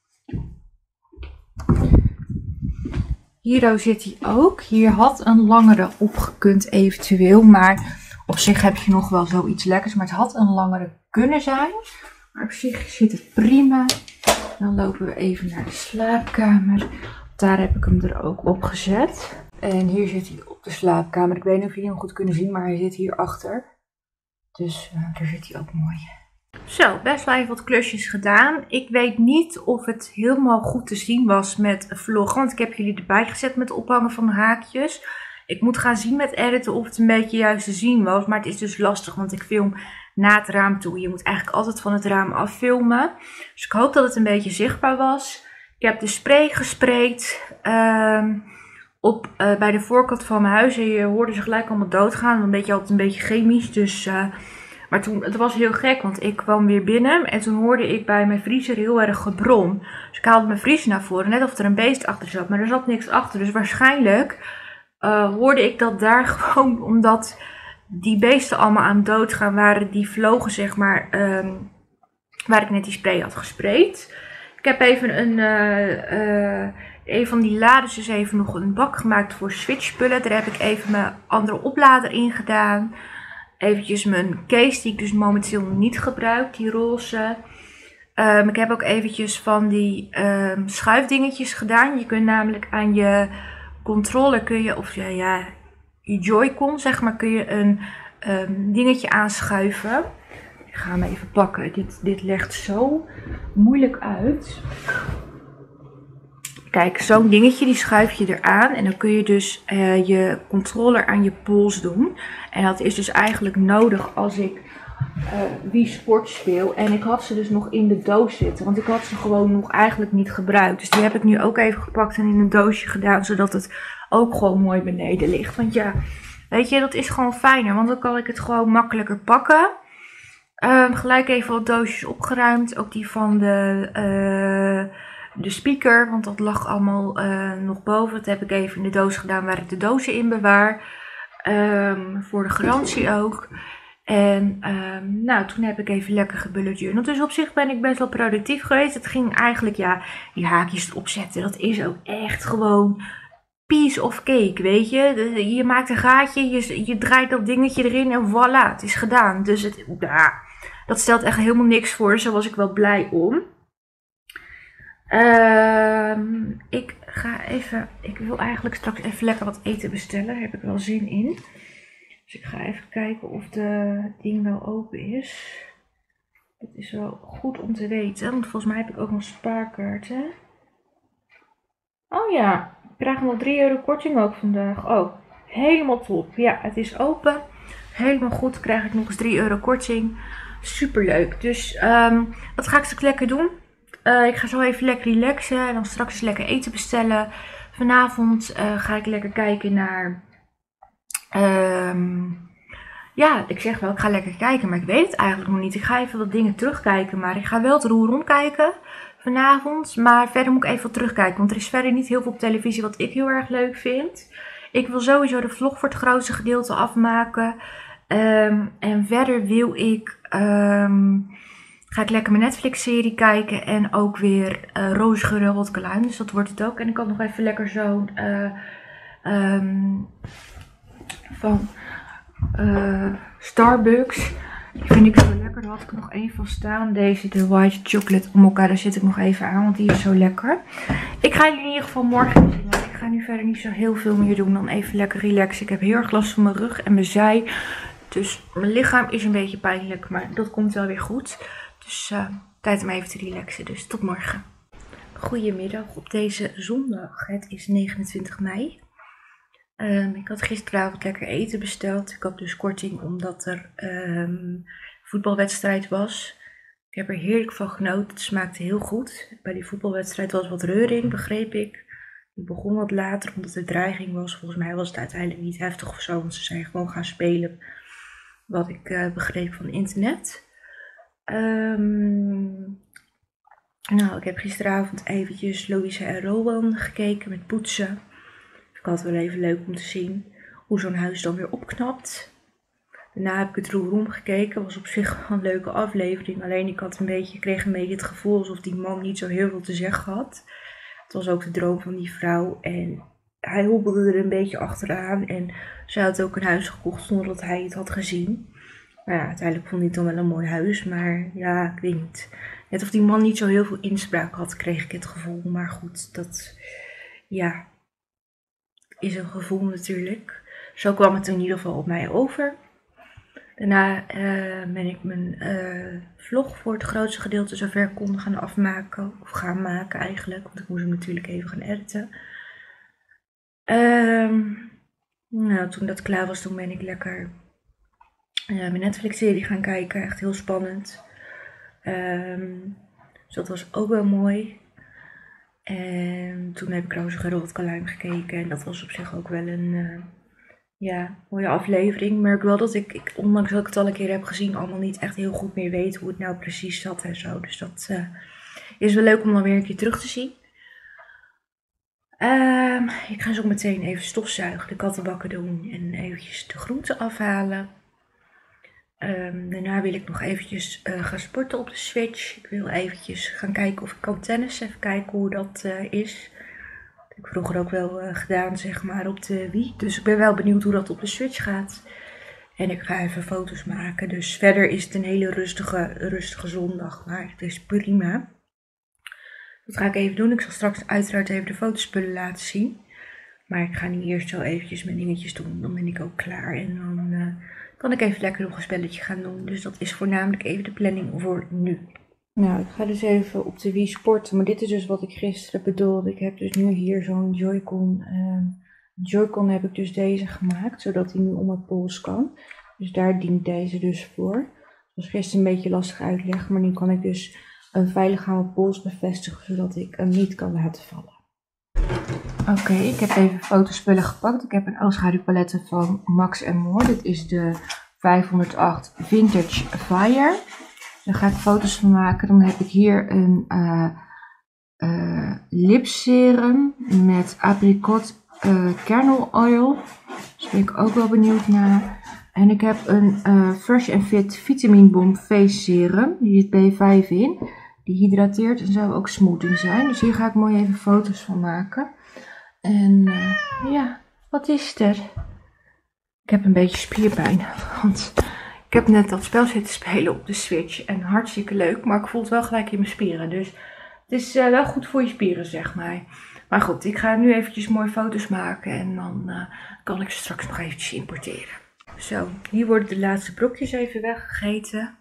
Hier zit hij ook. Hier had een langere opgekund eventueel, maar op zich heb je nog wel zoiets lekkers. Maar het had een langere kunnen zijn. Maar op zich zit het prima. Dan lopen we even naar de slaapkamer. Daar heb ik hem er ook op gezet. En hier zit hij op de slaapkamer. Ik weet niet of jullie hem goed kunnen zien, maar hij zit hier achter. Dus uh, daar zit hij ook mooi. Zo, best wel even wat klusjes gedaan. Ik weet niet of het helemaal goed te zien was met vloggen, want ik heb jullie erbij gezet met het ophangen van de haakjes. Ik moet gaan zien met editen of het een beetje juist te zien was, maar het is dus lastig, want ik film na het raam toe. Je moet eigenlijk altijd van het raam affilmen. Dus ik hoop dat het een beetje zichtbaar was. Ik heb de spray gesprayed uh, op, uh, bij de voorkant van mijn huis. En je hoorde ze gelijk allemaal doodgaan. Dan weet je altijd een beetje chemisch. Dus, uh, maar toen, het was heel gek, want ik kwam weer binnen. En toen hoorde ik bij mijn vriezer heel erg gebrom. Dus ik haalde mijn vriezer naar voren. Net of er een beest achter zat. Maar er zat niks achter. Dus waarschijnlijk uh, hoorde ik dat daar gewoon omdat die beesten allemaal aan het doodgaan waren. Die vlogen zeg maar um, waar ik net die spray had gesprayed. Ik heb even een, uh, uh, een van die laders dus even nog een bak gemaakt voor switchspullen. Daar heb ik even mijn andere oplader in gedaan. Eventjes mijn case die ik dus momenteel niet gebruik, die roze. Um, ik heb ook eventjes van die um, schuifdingetjes gedaan. Je kunt namelijk aan je controller kun je, of ja, ja je Joy-Con zeg maar, kun je een um, dingetje aanschuiven. Ik ga hem even pakken. Dit, dit legt zo moeilijk uit. Kijk, zo'n dingetje die schuif je eraan. En dan kun je dus uh, je controller aan je pols doen. En dat is dus eigenlijk nodig als ik uh, Wii Sports speel. En ik had ze dus nog in de doos zitten. Want ik had ze gewoon nog eigenlijk niet gebruikt. Dus die heb ik nu ook even gepakt en in een doosje gedaan. Zodat het ook gewoon mooi beneden ligt. Want ja, weet je, dat is gewoon fijner. Want dan kan ik het gewoon makkelijker pakken. Um, gelijk even wat doosjes opgeruimd. Ook die van de, uh, de speaker. Want dat lag allemaal uh, nog boven. Dat heb ik even in de doos gedaan waar ik de dozen in bewaar. Um, voor de garantie ook. En um, nou, toen heb ik even lekker gebullet journal. Dus op zich ben ik best wel productief geweest. Het ging eigenlijk, ja, die haakjes erop zetten. Dat is ook echt gewoon piece of cake, weet je. Je maakt een gaatje, je, je draait dat dingetje erin en voilà, het is gedaan. Dus het, ja, dat stelt echt helemaal niks voor. Dus daar was ik wel blij om. Uh, ik ga even, ik wil eigenlijk straks even lekker wat eten bestellen. Daar heb ik wel zin in. Dus ik ga even kijken of de ding wel open is. Het is wel goed om te weten, want volgens mij heb ik ook nog spaarkaarten. Oh ja, ik krijg nog drie euro korting ook vandaag. Oh, helemaal top. Ja, het is open. Helemaal goed, krijg ik nog eens drie euro korting. Superleuk. Dus um, dat ga ik straks lekker doen. Uh, ik ga zo even lekker relaxen en dan straks lekker eten bestellen. Vanavond uh, ga ik lekker kijken naar... Um, ja, ik zeg wel, ik ga lekker kijken, maar ik weet het eigenlijk nog niet. Ik ga even wat dingen terugkijken, maar ik ga wel het roer rondkijken vanavond. Maar verder moet ik even wat terugkijken, want er is verder niet heel veel op televisie wat ik heel erg leuk vind. Ik wil sowieso de vlog voor het grootste gedeelte afmaken. Um, en verder wil ik... Um, ga ik lekker mijn Netflix serie kijken en ook weer uh, Roze geur wat kaluim. Dus dat wordt het ook. En ik had nog even lekker zo'n... Uh, um, van uh, Starbucks. Die vind ik zo lekker. Daar had ik nog één van staan. Deze, de white chocolate mokka. Daar zit ik nog even aan, want die is zo lekker. Ik ga jullie in ieder geval morgen zien. Ik ga nu verder niet zo heel veel meer doen dan even lekker relaxen. Ik heb heel erg last van mijn rug en mijn zij. Dus mijn lichaam is een beetje pijnlijk, maar dat komt wel weer goed. Dus uh, tijd om even te relaxen. Dus tot morgen. Goedemiddag op deze zondag. Het is negenentwintig mei. Um, ik had gisteravond lekker eten besteld. Ik had dus korting omdat er um, voetbalwedstrijd was. Ik heb er heerlijk van genoten. Het smaakte heel goed. Bij die voetbalwedstrijd was wat reuring, begreep ik. Die begon wat later omdat er dreiging was. Volgens mij was het uiteindelijk niet heftig of zo. Want ze zijn gewoon gaan spelen. Wat ik uh, begreep van internet. Um, nou, ik heb gisteravond eventjes Louise en Rowan gekeken met poetsen. Ik had het wel even leuk om te zien hoe zo'n huis dan weer opknapt. Daarna heb ik het roer omgekeken. Was op zich wel een leuke aflevering. Alleen ik had een beetje, kreeg een beetje het gevoel alsof die man niet zo heel veel te zeggen had. Het was ook de droom van die vrouw. En hij hobbelde er een beetje achteraan. En zij had ook een huis gekocht zonder dat hij het had gezien. Maar ja, uiteindelijk vond hij het dan wel een mooi huis. Maar ja, ik weet niet. Net of die man niet zo heel veel inspraak had, kreeg ik het gevoel. Maar goed, dat... Ja... is een gevoel natuurlijk. Zo kwam het in ieder geval op mij over. Daarna uh, ben ik mijn uh, vlog voor het grootste gedeelte zover ik kon gaan afmaken. Of gaan maken eigenlijk, want ik moest hem natuurlijk even gaan editen. Um, nou, toen dat klaar was, toen ben ik lekker uh, mijn Netflix-serie gaan kijken. Echt heel spannend. Um, dus dat was ook wel mooi. En toen heb ik Roze Gerold Kaluim gekeken. En dat was op zich ook wel een uh, ja, mooie aflevering. Ik merk wel dat ik, ik, ondanks dat ik het al een keer heb gezien, allemaal niet echt heel goed meer weet hoe het nou precies zat en zo. Dus dat uh, is wel leuk om dan weer een keer terug te zien. Um, ik ga zo meteen even stofzuigen, de kattenbakken doen en eventjes de groenten afhalen. Um, daarna wil ik nog eventjes uh, gaan sporten op de Switch. Ik wil eventjes gaan kijken of ik kan tennissen. Even kijken hoe dat uh, is. Dat heb ik vroeger ook wel uh, gedaan, zeg maar, op de Wii. Dus ik ben wel benieuwd hoe dat op de Switch gaat. En ik ga even foto's maken. Dus verder is het een hele rustige, rustige zondag. Maar het is prima. Dat ga ik even doen. Ik zal straks uiteraard even de fotospullen laten zien. Maar ik ga nu eerst zo eventjes mijn dingetjes doen. Dan ben ik ook klaar. En dan uh, kan ik even lekker nog een spelletje gaan doen. Dus dat is voornamelijk even de planning voor nu. Nou, ik ga dus even op de Wii sporten. Maar dit is dus wat ik gisteren bedoelde. Ik heb dus nu hier zo'n Joy-Con. Uh, Joy-Con heb ik dus deze gemaakt. Zodat hij nu om mijn pols kan. Dus daar dient deze dus voor. Dat was gisteren een beetje lastig uitleggen. Maar nu kan ik dus uh, veilig aan mijn pols bevestigen. Zodat ik hem niet kan laten vallen. Oké, okay, ik heb even fotospullen gepakt. Ik heb een oogschaduwpaletten van Max and More. Dit is de vijfhonderdacht Vintage Fire. Daar ga ik foto's van maken. Dan heb ik hier een uh, uh, lipserum met apricot uh, kernel oil. Dus daar ben ik ook wel benieuwd naar. En ik heb een uh, Fresh and Fit Vitamin Bomb Face Serum. Hier zit B vijf in. Die hydrateert en zou ook smoothing zijn. Dus hier ga ik mooi even foto's van maken. En uh, ja, wat is er? Ik heb een beetje spierpijn. Want ik heb net dat spel zitten spelen op de Switch. En hartstikke leuk. Maar ik voel het wel gelijk in mijn spieren. Dus het is uh, wel goed voor je spieren, zeg maar. Maar goed, ik ga nu eventjes mooie foto's maken. En dan uh, kan ik ze straks nog eventjes importeren. Zo, hier worden de laatste brokjes even weggegeten.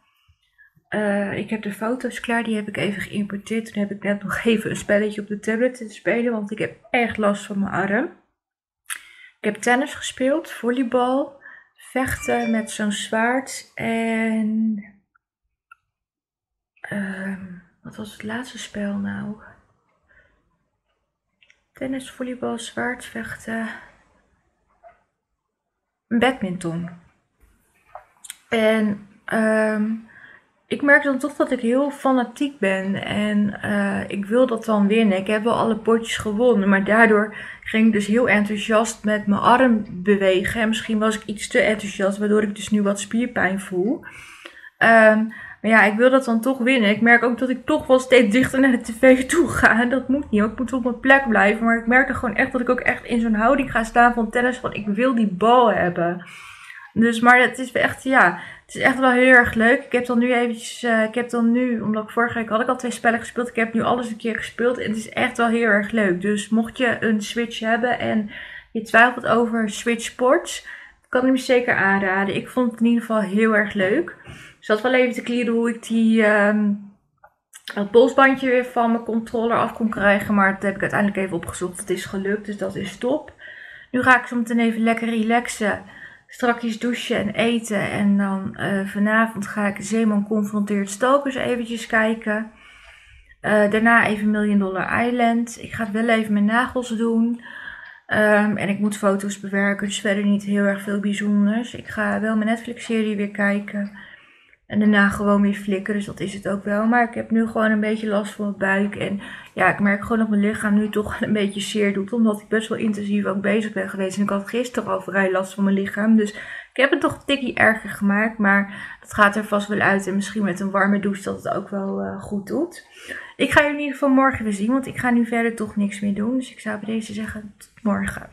Uh, ik heb de foto's klaar, die heb ik even geïmporteerd. Toen heb ik net nog even een spelletje op de tablet te spelen, want ik heb echt last van mijn arm. Ik heb tennis gespeeld, volleybal, vechten met zo'n zwaard en... Uh, wat was het laatste spel nou? Tennis, volleybal, zwaard, vechten... Badminton. En... Um, Ik merk dan toch dat ik heel fanatiek ben en uh, ik wil dat dan winnen. Ik heb wel alle potjes gewonnen, maar daardoor ging ik dus heel enthousiast met mijn arm bewegen. En misschien was ik iets te enthousiast, waardoor ik dus nu wat spierpijn voel. Um, maar ja, ik wil dat dan toch winnen. Ik merk ook dat ik toch wel steeds dichter naar de tv toe ga. En dat moet niet, ik moet op mijn plek blijven. Maar ik merk er gewoon echt dat ik ook echt in zo'n houding ga staan van tennis. Van ik wil die bal hebben. Dus, maar het is echt, ja, het is echt wel heel erg leuk. Ik heb dan nu eventjes, uh, ik heb dan nu, omdat ik vorige week had ik al twee spellen gespeeld. Ik heb nu alles een keer gespeeld en het is echt wel heel erg leuk. Dus mocht je een Switch hebben en je twijfelt over Switch Sports, kan ik hem zeker aanraden. Ik vond het in ieder geval heel erg leuk. Ik zat wel even te klieren hoe ik die, um, het polsbandje weer van mijn controller af kon krijgen. Maar dat heb ik uiteindelijk even opgezocht. Het is gelukt, dus dat is top. Nu ga ik zo meteen even lekker relaxen. Strakjes douchen en eten. En dan uh, vanavond ga ik Zeeman confronteert Stokers eventjes kijken. Uh, daarna even Million Dollar Island. Ik ga wel even mijn nagels doen. Um, en ik moet foto's bewerken. Dus verder niet heel erg veel bijzonders. Ik ga wel mijn Netflix serie weer kijken. En daarna gewoon weer flikken. Dus dat is het ook wel. Maar ik heb nu gewoon een beetje last van mijn buik. En ja, ik merk gewoon dat mijn lichaam nu toch een beetje zeer doet. Omdat ik best wel intensief ook bezig ben geweest. En ik had gisteren al vrij last van mijn lichaam. Dus ik heb het toch een tikkie erger gemaakt. Maar dat gaat er vast wel uit. En misschien met een warme douche dat het ook wel uh, goed doet. Ik ga jullie in ieder geval morgen weer zien. Want ik ga nu verder toch niks meer doen. Dus ik zou bij deze zeggen tot morgen.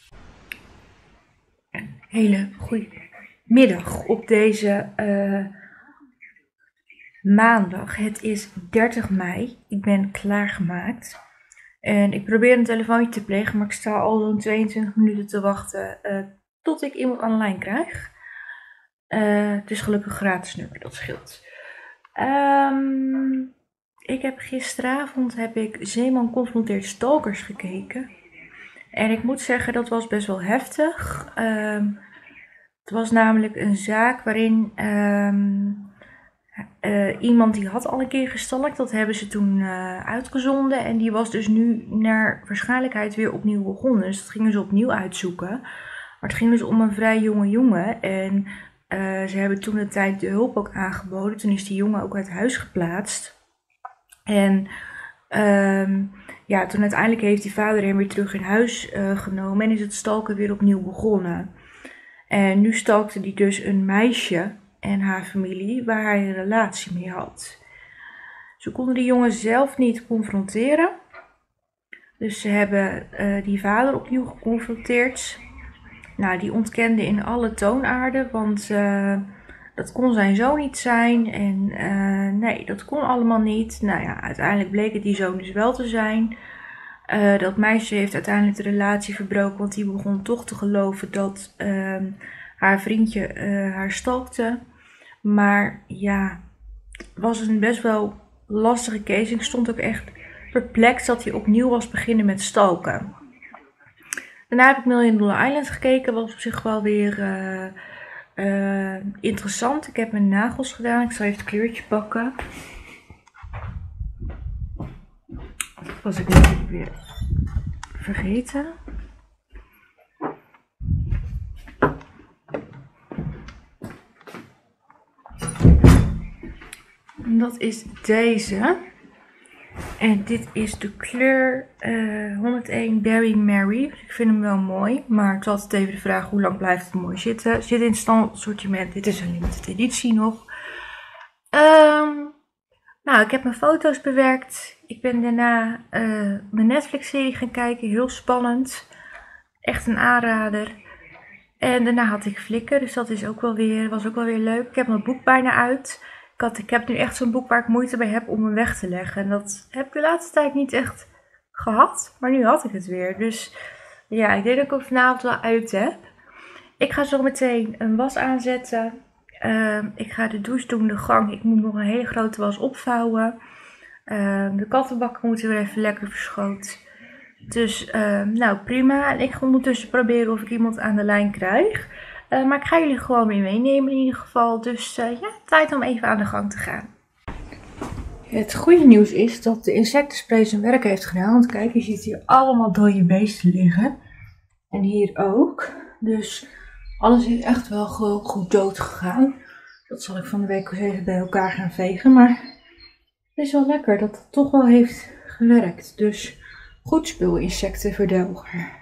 Een hele goede middag op deze... Uh, Maandag, het is dertig mei, ik ben klaargemaakt en ik probeer een telefoontje te plegen, maar ik sta al zo'n tweeëntwintig minuten te wachten uh, tot ik iemand online krijg. Uh, het is gelukkig gratis nummer, dat scheelt. Um, ik heb gisteravond heb ik Zeeman confronteert stalkers gekeken. En ik moet zeggen, dat was best wel heftig. Um, het was namelijk een zaak waarin um, uh, iemand die had al een keer gestalkt. Dat hebben ze toen uh, uitgezonden. En die was dus nu naar waarschijnlijkheid weer opnieuw begonnen. Dus dat gingen ze opnieuw uitzoeken. Maar het ging dus om een vrij jonge jongen. En uh, ze hebben toen de tijd de hulp ook aangeboden. Toen is die jongen ook uit huis geplaatst. En um, ja, toen uiteindelijk heeft die vader hem weer terug in huis uh, genomen. En is het stalken weer opnieuw begonnen. En nu stalkte hij dus een meisje en haar familie waar hij een relatie mee had. Ze konden die jongen zelf niet confronteren. Dus ze hebben uh, die vader opnieuw geconfronteerd. Nou, die ontkende in alle toonaarden, want uh, dat kon zijn zoon niet zijn. En uh, nee, dat kon allemaal niet. Nou ja, uiteindelijk bleek het die zoon dus wel te zijn. Uh, dat meisje heeft uiteindelijk de relatie verbroken, want die begon toch te geloven dat uh, haar vriendje uh, haar stalkte. Maar ja, het was een best wel lastige case. Ik stond ook echt perplex dat hij opnieuw was beginnen met stalken. Daarna heb ik Million Dollar Island gekeken, was op zich wel weer uh, uh, interessant. Ik heb mijn nagels gedaan, ik zal even het kleurtje pakken. Dat was ik natuurlijk weer vergeten. En dat is deze. En dit is de kleur uh, honderdéén Berry Mary. Ik vind hem wel mooi. Maar het is altijd even de vraag hoe lang blijft het mooi zitten. Zit in het standaard assortiment. Dit is een limited editie nog. Um, nou, ik heb mijn foto's bewerkt. Ik ben daarna uh, mijn Netflix-serie gaan kijken. Heel spannend. Echt een aanrader. En daarna had ik Flickr. Dus dat is ook wel weer, was ook wel weer leuk. Ik heb mijn boek bijna uit. Ik, had, ik heb nu echt zo'n boek waar ik moeite bij heb om hem weg te leggen. En dat heb ik de laatste tijd niet echt gehad. Maar nu had ik het weer. Dus ja, ik denk dat ik hem vanavond wel uit heb. Ik ga zo meteen een was aanzetten. Uh, ik ga de douche doen, de gang. Ik moet nog een hele grote was opvouwen. Uh, de kattenbakken moeten weer even lekker verschoten. Dus uh, nou prima. En ik ga ondertussen proberen of ik iemand aan de lijn krijg. Uh, maar ik ga jullie gewoon weer meenemen in ieder geval. Dus uh, ja, tijd om even aan de gang te gaan. Het goede nieuws is dat de insectenspray zijn werk heeft gedaan. Want kijk, je ziet hier allemaal dode beesten liggen. En hier ook. Dus alles is echt wel gewoon goed dood gegaan. Dat zal ik van de week eens even bij elkaar gaan vegen. Maar het is wel lekker dat het toch wel heeft gewerkt. Dus goed spul, insectenverdelger.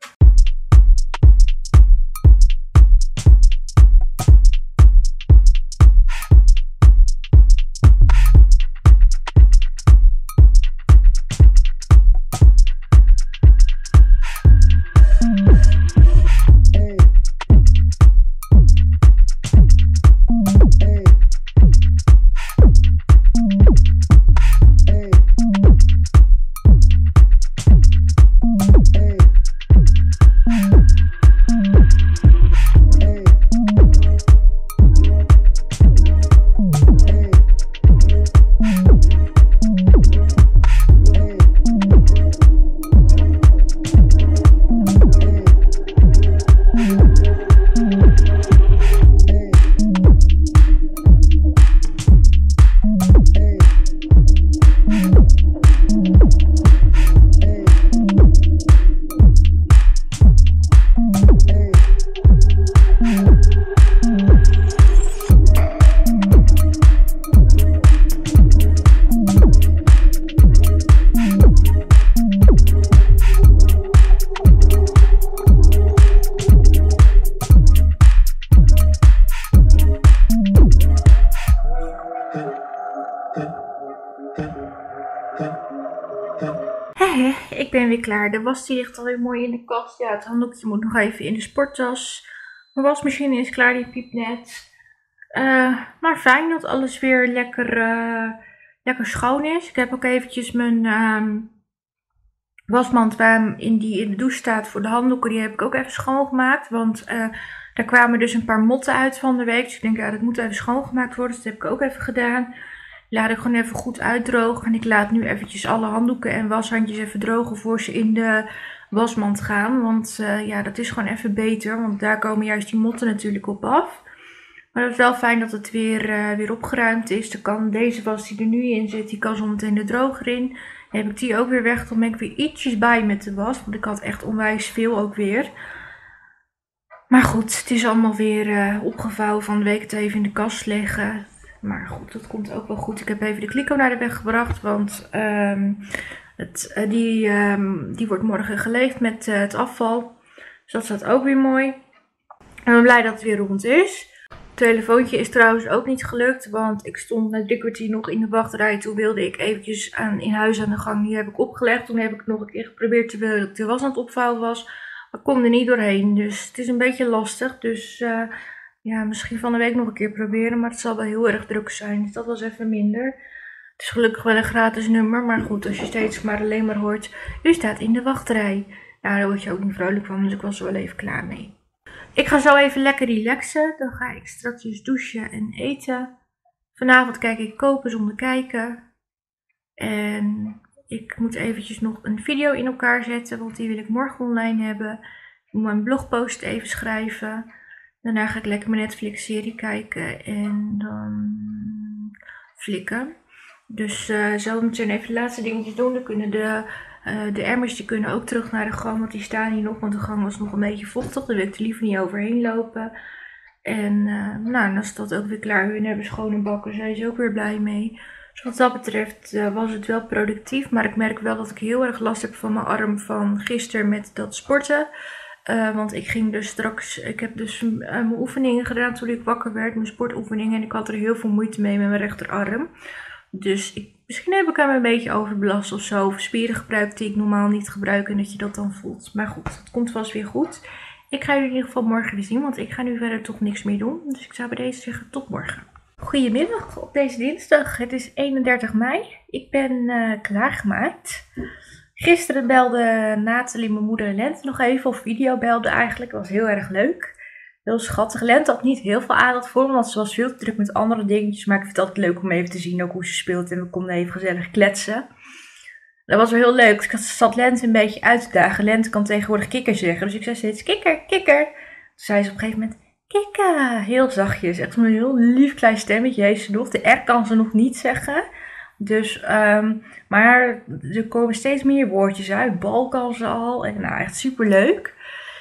Ik ben weer klaar. De was die ligt alweer mooi in de kast. Ja, het handdoekje moet nog even in de sporttas. Mijn wasmachine is klaar, die piept net. Uh, maar fijn dat alles weer lekker, uh, lekker schoon is. Ik heb ook eventjes mijn uh, wasmand waar in die in de douche staat voor de handdoeken. Die heb ik ook even schoongemaakt. Want uh, Daar kwamen dus een paar motten uit van de week. Dus ik denk, ja, dat moet even schoongemaakt worden. Dus dat heb ik ook even gedaan. Laat ik gewoon even goed uitdrogen. En ik laat nu eventjes alle handdoeken en washandjes even drogen voor ze in de wasmand gaan. Want uh, ja, dat is gewoon even beter. Want daar komen juist die motten natuurlijk op af. Maar het is wel fijn dat het weer, uh, weer opgeruimd is. Dan kan deze was die er nu in zit, die kan zo meteen de droger in. Dan heb ik die ook weer weg. Dan ben ik weer ietsjes bij met de was. Want ik had echt onwijs veel ook weer. Maar goed, het is allemaal weer uh, opgevouwen. Van de week het even in de kast leggen. Maar goed, dat komt ook wel goed. Ik heb even de kliko naar de weg gebracht. Want um, het, uh, die, um, die wordt morgen geleegd met uh, het afval. Dus dat staat ook weer mooi. Ik ben blij dat het weer rond is. Het telefoontje is trouwens ook niet gelukt. Want ik stond na drie kwartier nog in de wachtrij. Toen wilde ik eventjes aan, in huis aan de gang. Die heb ik opgelegd. Toen heb ik nog een keer geprobeerd terwijl ik de was aan het opvouwen was. Maar ik kom er niet doorheen. Dus het is een beetje lastig. Dus uh, ja, misschien van de week nog een keer proberen. Maar het zal wel heel erg druk zijn. Dus dat was even minder. Het is gelukkig wel een gratis nummer. Maar goed, als je steeds maar alleen maar hoort. U staat in de wachtrij. Nou, daar word je ook niet vrolijk van. Dus ik was er wel even klaar mee. Ik ga zo even lekker relaxen. Dan ga ik straks dus douchen en eten. Vanavond kijk ik Kopen zonder kijken. En ik moet eventjes nog een video in elkaar zetten. Want die wil ik morgen online hebben. Ik moet mijn blogpost even schrijven. Daarna ga ik lekker mijn Netflix serie kijken. En dan flikken. Dus uh, zo meteen even de laatste dingetjes doen. Dan kunnen de... Uh, de emmers die kunnen ook terug naar de gang, want die staan hier nog, want de gang was nog een beetje vochtig. Daar wil ik er liever niet overheen lopen. En uh, nou, en als dat ook weer klaar hun hebben schoon en bakken, zijn ze ook weer blij mee. Dus wat dat betreft uh, was het wel productief, maar ik merk wel dat ik heel erg last heb van mijn arm van gisteren met dat sporten. Uh, want ik ging dus straks, ik heb dus uh, mijn oefeningen gedaan toen ik wakker werd, mijn sportoefeningen. En ik had er heel veel moeite mee met mijn rechterarm. Dus ik, misschien heb ik hem een beetje overbelast of zo. Of spieren gebruikt die ik normaal niet gebruik en dat je dat dan voelt. Maar goed, het komt vast weer goed. Ik ga jullie in ieder geval morgen weer zien, want ik ga nu verder toch niks meer doen. Dus ik zou bij deze zeggen tot morgen. Goedemiddag op deze dinsdag. Het is eenendertig mei. Ik ben uh, klaargemaakt. Gisteren belde Nathalie, mijn moeder en Lente nog even. Of video belde eigenlijk. Dat was heel erg leuk. Heel schattig. Lente had niet heel veel aandacht voor me, want ze was veel te druk met andere dingetjes. Maar ik vind het altijd leuk om even te zien ook hoe ze speelt. En we konden even gezellig kletsen. Dat was wel heel leuk. Ik zat Lente een beetje uit te dagen. Lente kan tegenwoordig kikker zeggen. Dus ik zei steeds kikker, kikker. Toen zei ze op een gegeven moment kikker. Heel zachtjes. Echt een heel lief klein stemmetje heeft ze nog. De R kan ze nog niet zeggen. Dus, um, maar er komen steeds meer woordjes uit. Bal kan ze al. En nou, echt super leuk.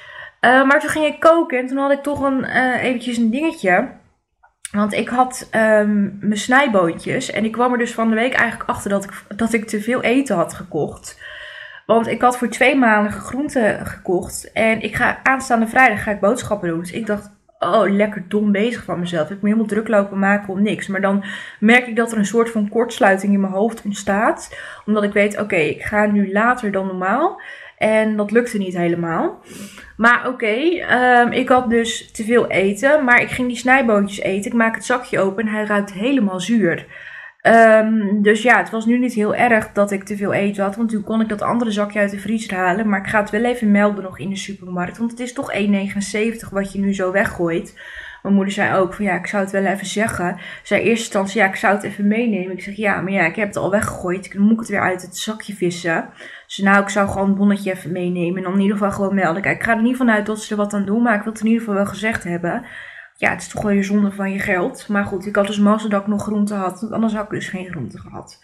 Uh, maar toen ging ik koken en toen had ik toch een, uh, eventjes een dingetje. Want ik had um, mijn snijboontjes en ik kwam er dus van de week eigenlijk achter dat ik, dat ik te veel eten had gekocht. Want ik had voor twee maanden groenten gekocht en ik ga aanstaande vrijdag ga ik boodschappen doen. Dus ik dacht, oh lekker dom bezig van mezelf. Ik heb me helemaal druk lopen maken om niks. Maar dan merk ik dat er een soort van kortsluiting in mijn hoofd ontstaat. Omdat ik weet, oké, okay, ik ga nu later dan normaal. En dat lukte niet helemaal. Maar oké, okay, um, ik had dus te veel eten. Maar ik ging die snijboontjes eten. Ik maak het zakje open en hij ruikt helemaal zuur. Um, dus ja, het was nu niet heel erg dat ik te veel eten had. Want toen kon ik dat andere zakje uit de vriezer halen. Maar ik ga het wel even melden nog in de supermarkt. Want het is toch één negenenzeventig wat je nu zo weggooit. Mijn moeder zei ook van ja, ik zou het wel even zeggen. Ze zei in eerste instantie ja, ik zou het even meenemen. Ik zeg ja, maar ja, ik heb het al weggegooid. Dan moet ik het weer uit het zakje vissen. Dus nou, ik zou gewoon het bonnetje even meenemen. En dan in ieder geval gewoon melden. Kijk, ik ga er niet vanuit dat ze er wat aan doen. Maar ik wil het in ieder geval wel gezegd hebben. Ja, het is toch wel je zonde van je geld. Maar goed, ik had dus mazzel dat ik nog groente had. Want anders had ik dus geen groente gehad.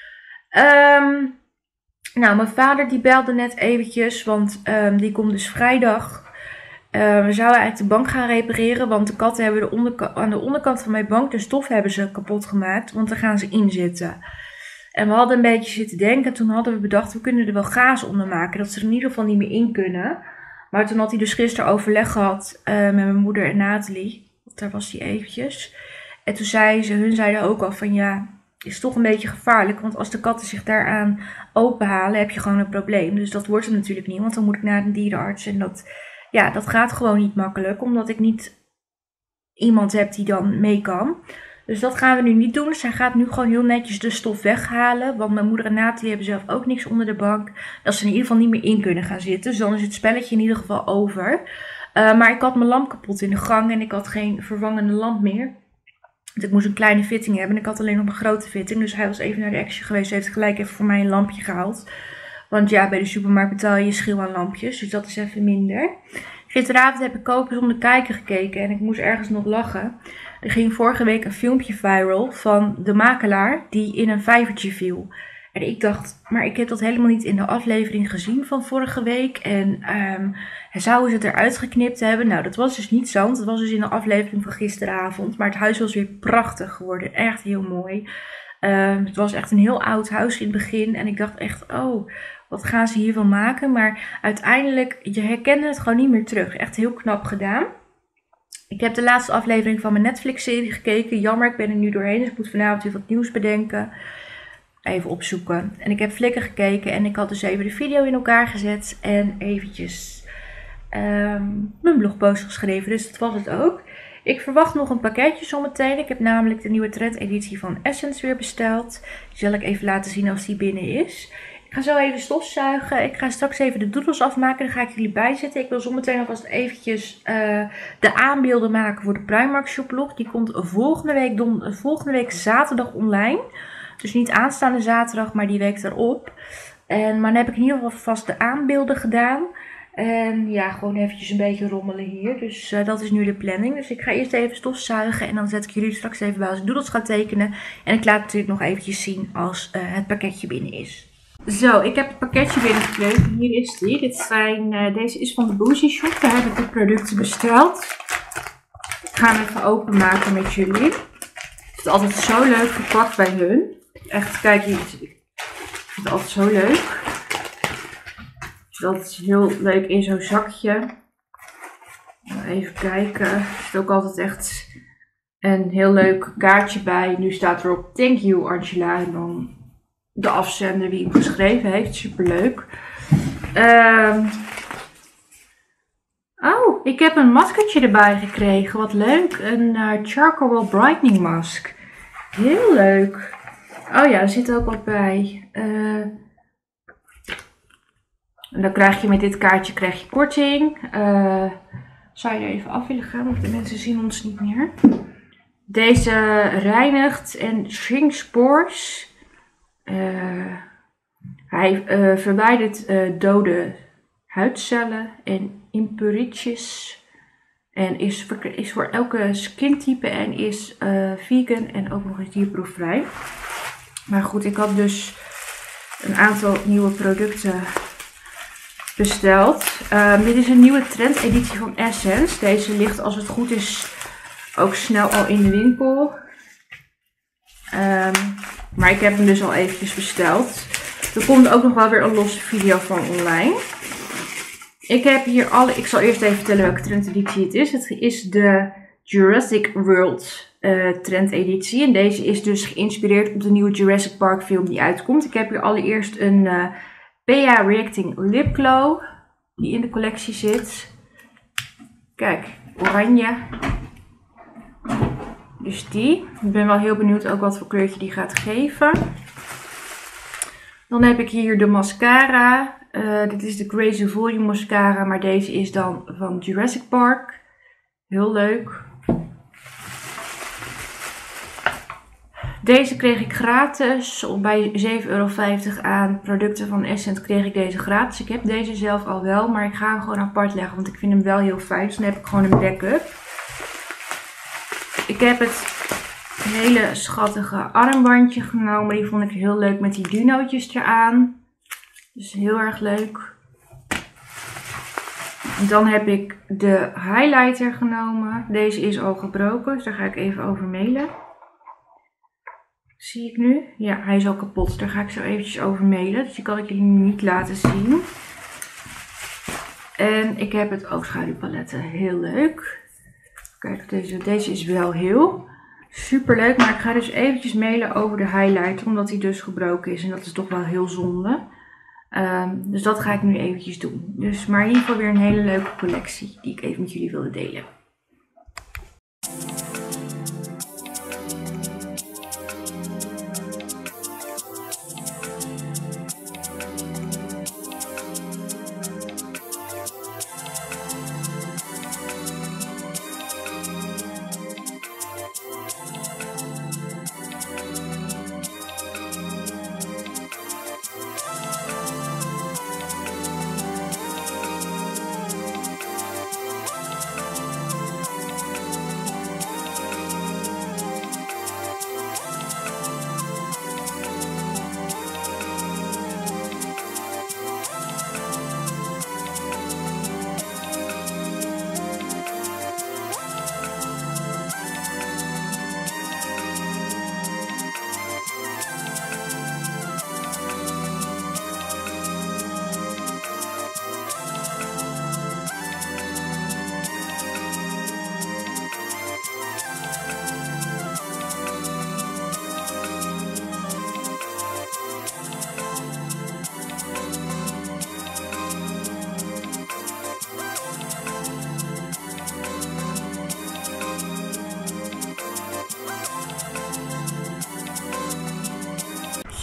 Um, nou, mijn vader die belde net eventjes. Want um, die komt dus vrijdag. Uh, we zouden eigenlijk de bank gaan repareren. Want de katten hebben de onderka- aan de onderkant van mijn bank de stof hebben ze kapot gemaakt. Want daar gaan ze in zitten. En we hadden een beetje zitten denken. Toen hadden we bedacht, we kunnen er wel gaas onder maken. Dat ze er in ieder geval niet meer in kunnen. Maar toen had hij dus gisteren overleg gehad uh, met mijn moeder en Nathalie. Daar was hij eventjes. En toen zei ze, hun zeiden ook al van ja, is toch een beetje gevaarlijk. Want als de katten zich daaraan openhalen, heb je gewoon een probleem. Dus dat wordt er natuurlijk niet. Want dan moet ik naar een dierenarts. En dat, ja, dat gaat gewoon niet makkelijk. Omdat ik niet iemand heb die dan mee kan. Dus dat gaan we nu niet doen. Dus hij gaat nu gewoon heel netjes de stof weghalen. Want mijn moeder en Nathalie hebben zelf ook niks onder de bank. Dat ze in ieder geval niet meer in kunnen gaan zitten. Dus dan is het spelletje in ieder geval over. Uh, maar ik had mijn lamp kapot in de gang en ik had geen vervangende lamp meer. Dus ik moest een kleine fitting hebben en ik had alleen nog een grote fitting. Dus hij was even naar de Action geweest, heeft gelijk even voor mij een lampje gehaald. Want ja, bij de supermarkt betaal je schil aan lampjes, dus dat is even minder. Gisteravond heb ik Kopen zonder kijken gekeken en ik moest ergens nog lachen. Er ging vorige week een filmpje viral van de makelaar die in een vijvertje viel. En ik dacht, maar ik heb dat helemaal niet in de aflevering gezien van vorige week. En um, zouden ze het eruit geknipt hebben? Nou, dat was dus niet zo, want het was dus in de aflevering van gisteravond. Maar het huis was weer prachtig geworden, echt heel mooi. Um, het was echt een heel oud huis in het begin en ik dacht echt, oh, wat gaan ze hiervan maken? Maar uiteindelijk, je herkende het gewoon niet meer terug. Echt heel knap gedaan. Ik heb de laatste aflevering van mijn Netflix-serie gekeken. Jammer, ik ben er nu doorheen, dus ik moet vanavond weer wat nieuws bedenken. Even opzoeken. En ik heb Flikken gekeken en ik had dus even de video in elkaar gezet en eventjes um, mijn blogpost geschreven. Dus dat was het ook. Ik verwacht nog een pakketje zometeen. Ik heb namelijk de nieuwe trendeditie van Essence weer besteld. Die zal ik even laten zien als die binnen is. Ik ga zo even stofzuigen. Ik ga straks even de doodles afmaken. Daar ga ik jullie bij zetten. Ik wil zometeen alvast eventjes uh, de aanbeelden maken voor de Primark shoplog. Die komt volgende week, don volgende week zaterdag online. Dus niet aanstaande zaterdag, maar die week erop. En, maar dan heb ik in ieder geval vast de aanbeelden gedaan. En ja, gewoon eventjes een beetje rommelen hier. Dus uh, dat is nu de planning. Dus ik ga eerst even stofzuigen. En dan zet ik jullie straks even bij als ik doodles ga tekenen. En ik laat het natuurlijk nog eventjes zien als uh, het pakketje binnen is. Zo, ik heb het pakketje binnengekregen. Hier is die. Dit zijn, uh, deze is van de Boozy Shop. Daar heb ik de producten besteld. Ik ga hem even openmaken met jullie. Het is altijd zo leuk verpakt bij hun. Echt, kijk hier. Ik vind het altijd zo leuk. Dat is heel leuk in zo'n zakje. Even kijken. Er zit ook altijd echt een heel leuk kaartje bij. Nu staat erop Thank you Angela. En dan de afzender wie hem geschreven heeft. Super leuk. Um, oh, ik heb een maskertje erbij gekregen. Wat leuk. Een uh, Charcoal Brightening Mask. Heel leuk. Oh ja, er zit ook wat bij. Uh, En dan krijg je met dit kaartje krijg je korting. Uh, zou je er even af willen gaan? Want de mensen zien ons niet meer. Deze reinigt en shrinks pores. Uh, hij uh, verwijdert uh, dode huidcellen en impuritjes. En is, is voor elke skintype en is uh, vegan en ook nog eens dierproefvrij. Maar goed, ik had dus een aantal nieuwe producten besteld. Um, dit is een nieuwe trendeditie van Essence. Deze ligt als het goed is ook snel al in de winkel. Um, maar ik heb hem dus al eventjes besteld. Er komt ook nog wel weer een losse video van online. Ik heb hier alle... Ik zal eerst even vertellen welke trendeditie het is. Het is de Jurassic World uh, trendeditie. En deze is dus geïnspireerd op de nieuwe Jurassic Park film die uitkomt. Ik heb hier allereerst een... Uh, P A Reacting Lip Glow, die in de collectie zit. Kijk, oranje. Dus die. Ik ben wel heel benieuwd ook wat voor kleurtje die gaat geven. Dan heb ik hier de mascara. Uh, dit is de Crazy Volume Mascara, maar deze is dan van Jurassic Park. Heel leuk. Deze kreeg ik gratis. Bij zeven euro vijftig aan producten van Essence kreeg ik deze gratis. Ik heb deze zelf al wel, maar ik ga hem gewoon apart leggen, want ik vind hem wel heel fijn. Dus dan heb ik gewoon een backup. Ik heb het hele schattige armbandje genomen. Die vond ik heel leuk met die dunootjes eraan. Dus heel erg leuk. Dan heb ik de highlighter genomen. Deze is al gebroken, dus daar ga ik even over mailen. Zie ik nu? Ja, hij is al kapot. Daar ga ik zo eventjes over mailen. Dus die kan ik jullie nu niet laten zien. En ik heb het oogschaduwpaletten. Heel leuk. Kijk, deze, deze is wel heel super leuk. Maar ik ga dus eventjes mailen over de highlighter. Omdat die dus gebroken is. En dat is toch wel heel zonde. Um, dus dat ga ik nu eventjes doen. Dus, maar in ieder geval weer een hele leuke collectie. Die ik even met jullie wilde delen.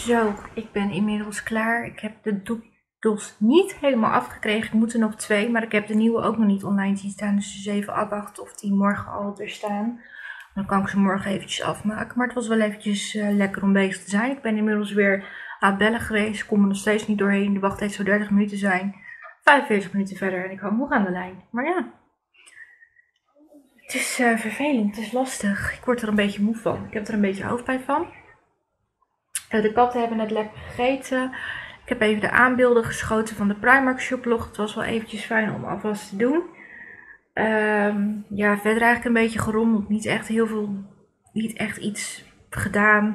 Zo, ik ben inmiddels klaar. Ik heb de doekels niet helemaal afgekregen. Ik moet er nog twee, maar ik heb de nieuwe ook nog niet online zien staan. Dus dus even afwachten of die morgen al er staan. Dan kan ik ze morgen eventjes afmaken. Maar het was wel eventjes uh, lekker om bezig te zijn. Ik ben inmiddels weer aan het bellen geweest. Ik kom er nog steeds niet doorheen. De wachttijd zou dertig minuten zijn. vijfenveertig minuten verder en ik hang nog aan de lijn. Maar ja, het is uh, vervelend. Het is lastig. Ik word er een beetje moe van. Ik heb er een beetje hoofdpijn van. Uh, de katten hebben net lekker gegeten. Ik heb even de aanbeelden geschoten van de Primark shoplog. Het was wel eventjes fijn om alvast te doen. Um, ja, verder eigenlijk een beetje gerommeld. Niet echt heel veel, niet echt iets gedaan.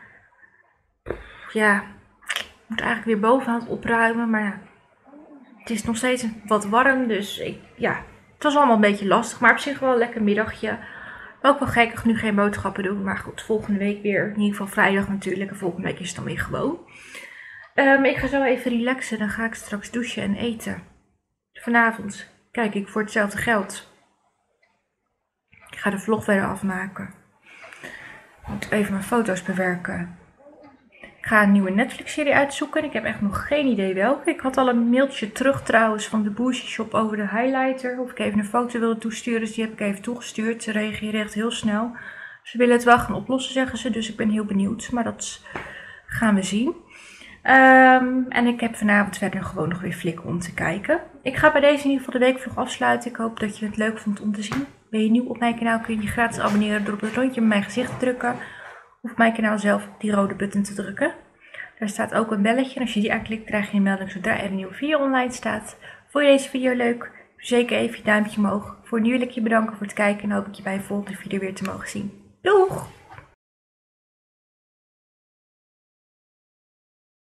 Ja, ik moet eigenlijk weer bovenaan het opruimen. Maar ja, het is nog steeds wat warm. Dus ik, ja, het was allemaal een beetje lastig. Maar op zich wel een lekker middagje. Ook wel gekkig nu geen boodschappen doen. Maar goed, volgende week weer. In ieder geval vrijdag natuurlijk. En volgende week is het dan weer gewoon. Um, ik ga zo even relaxen. Dan ga ik straks douchen en eten. Vanavond kijk ik voor hetzelfde geld. Ik ga de vlog verder afmaken. Ik moet even mijn foto's bewerken. Ik ga een nieuwe Netflix-serie uitzoeken. Ik heb echt nog geen idee welke. Ik had al een mailtje terug trouwens van de Boozy Shop over de highlighter. Of ik even een foto wilde toesturen. Dus die heb ik even toegestuurd. Ze reageren echt heel snel. Ze willen het wel gaan oplossen, zeggen ze. Dus ik ben heel benieuwd. Maar dat gaan we zien. Um, en ik heb vanavond verder gewoon nog weer flikken om te kijken. Ik ga bij deze in ieder geval de weekvlog afsluiten. Ik hoop dat je het leuk vond om te zien. Ben je nieuw op mijn kanaal, kun je je gratis abonneren door op het rondje met mijn gezicht te drukken. Of op mijn kanaal zelf op die rode button te drukken. Daar staat ook een belletje. En als je die aanklikt, krijg je een melding zodra er een nieuwe video online staat. Vond je deze video leuk? Zeker even je duimpje omhoog. Voor nu wil ik je bedanken voor het kijken en hoop ik je bij de volgende video weer te mogen zien. Doeg!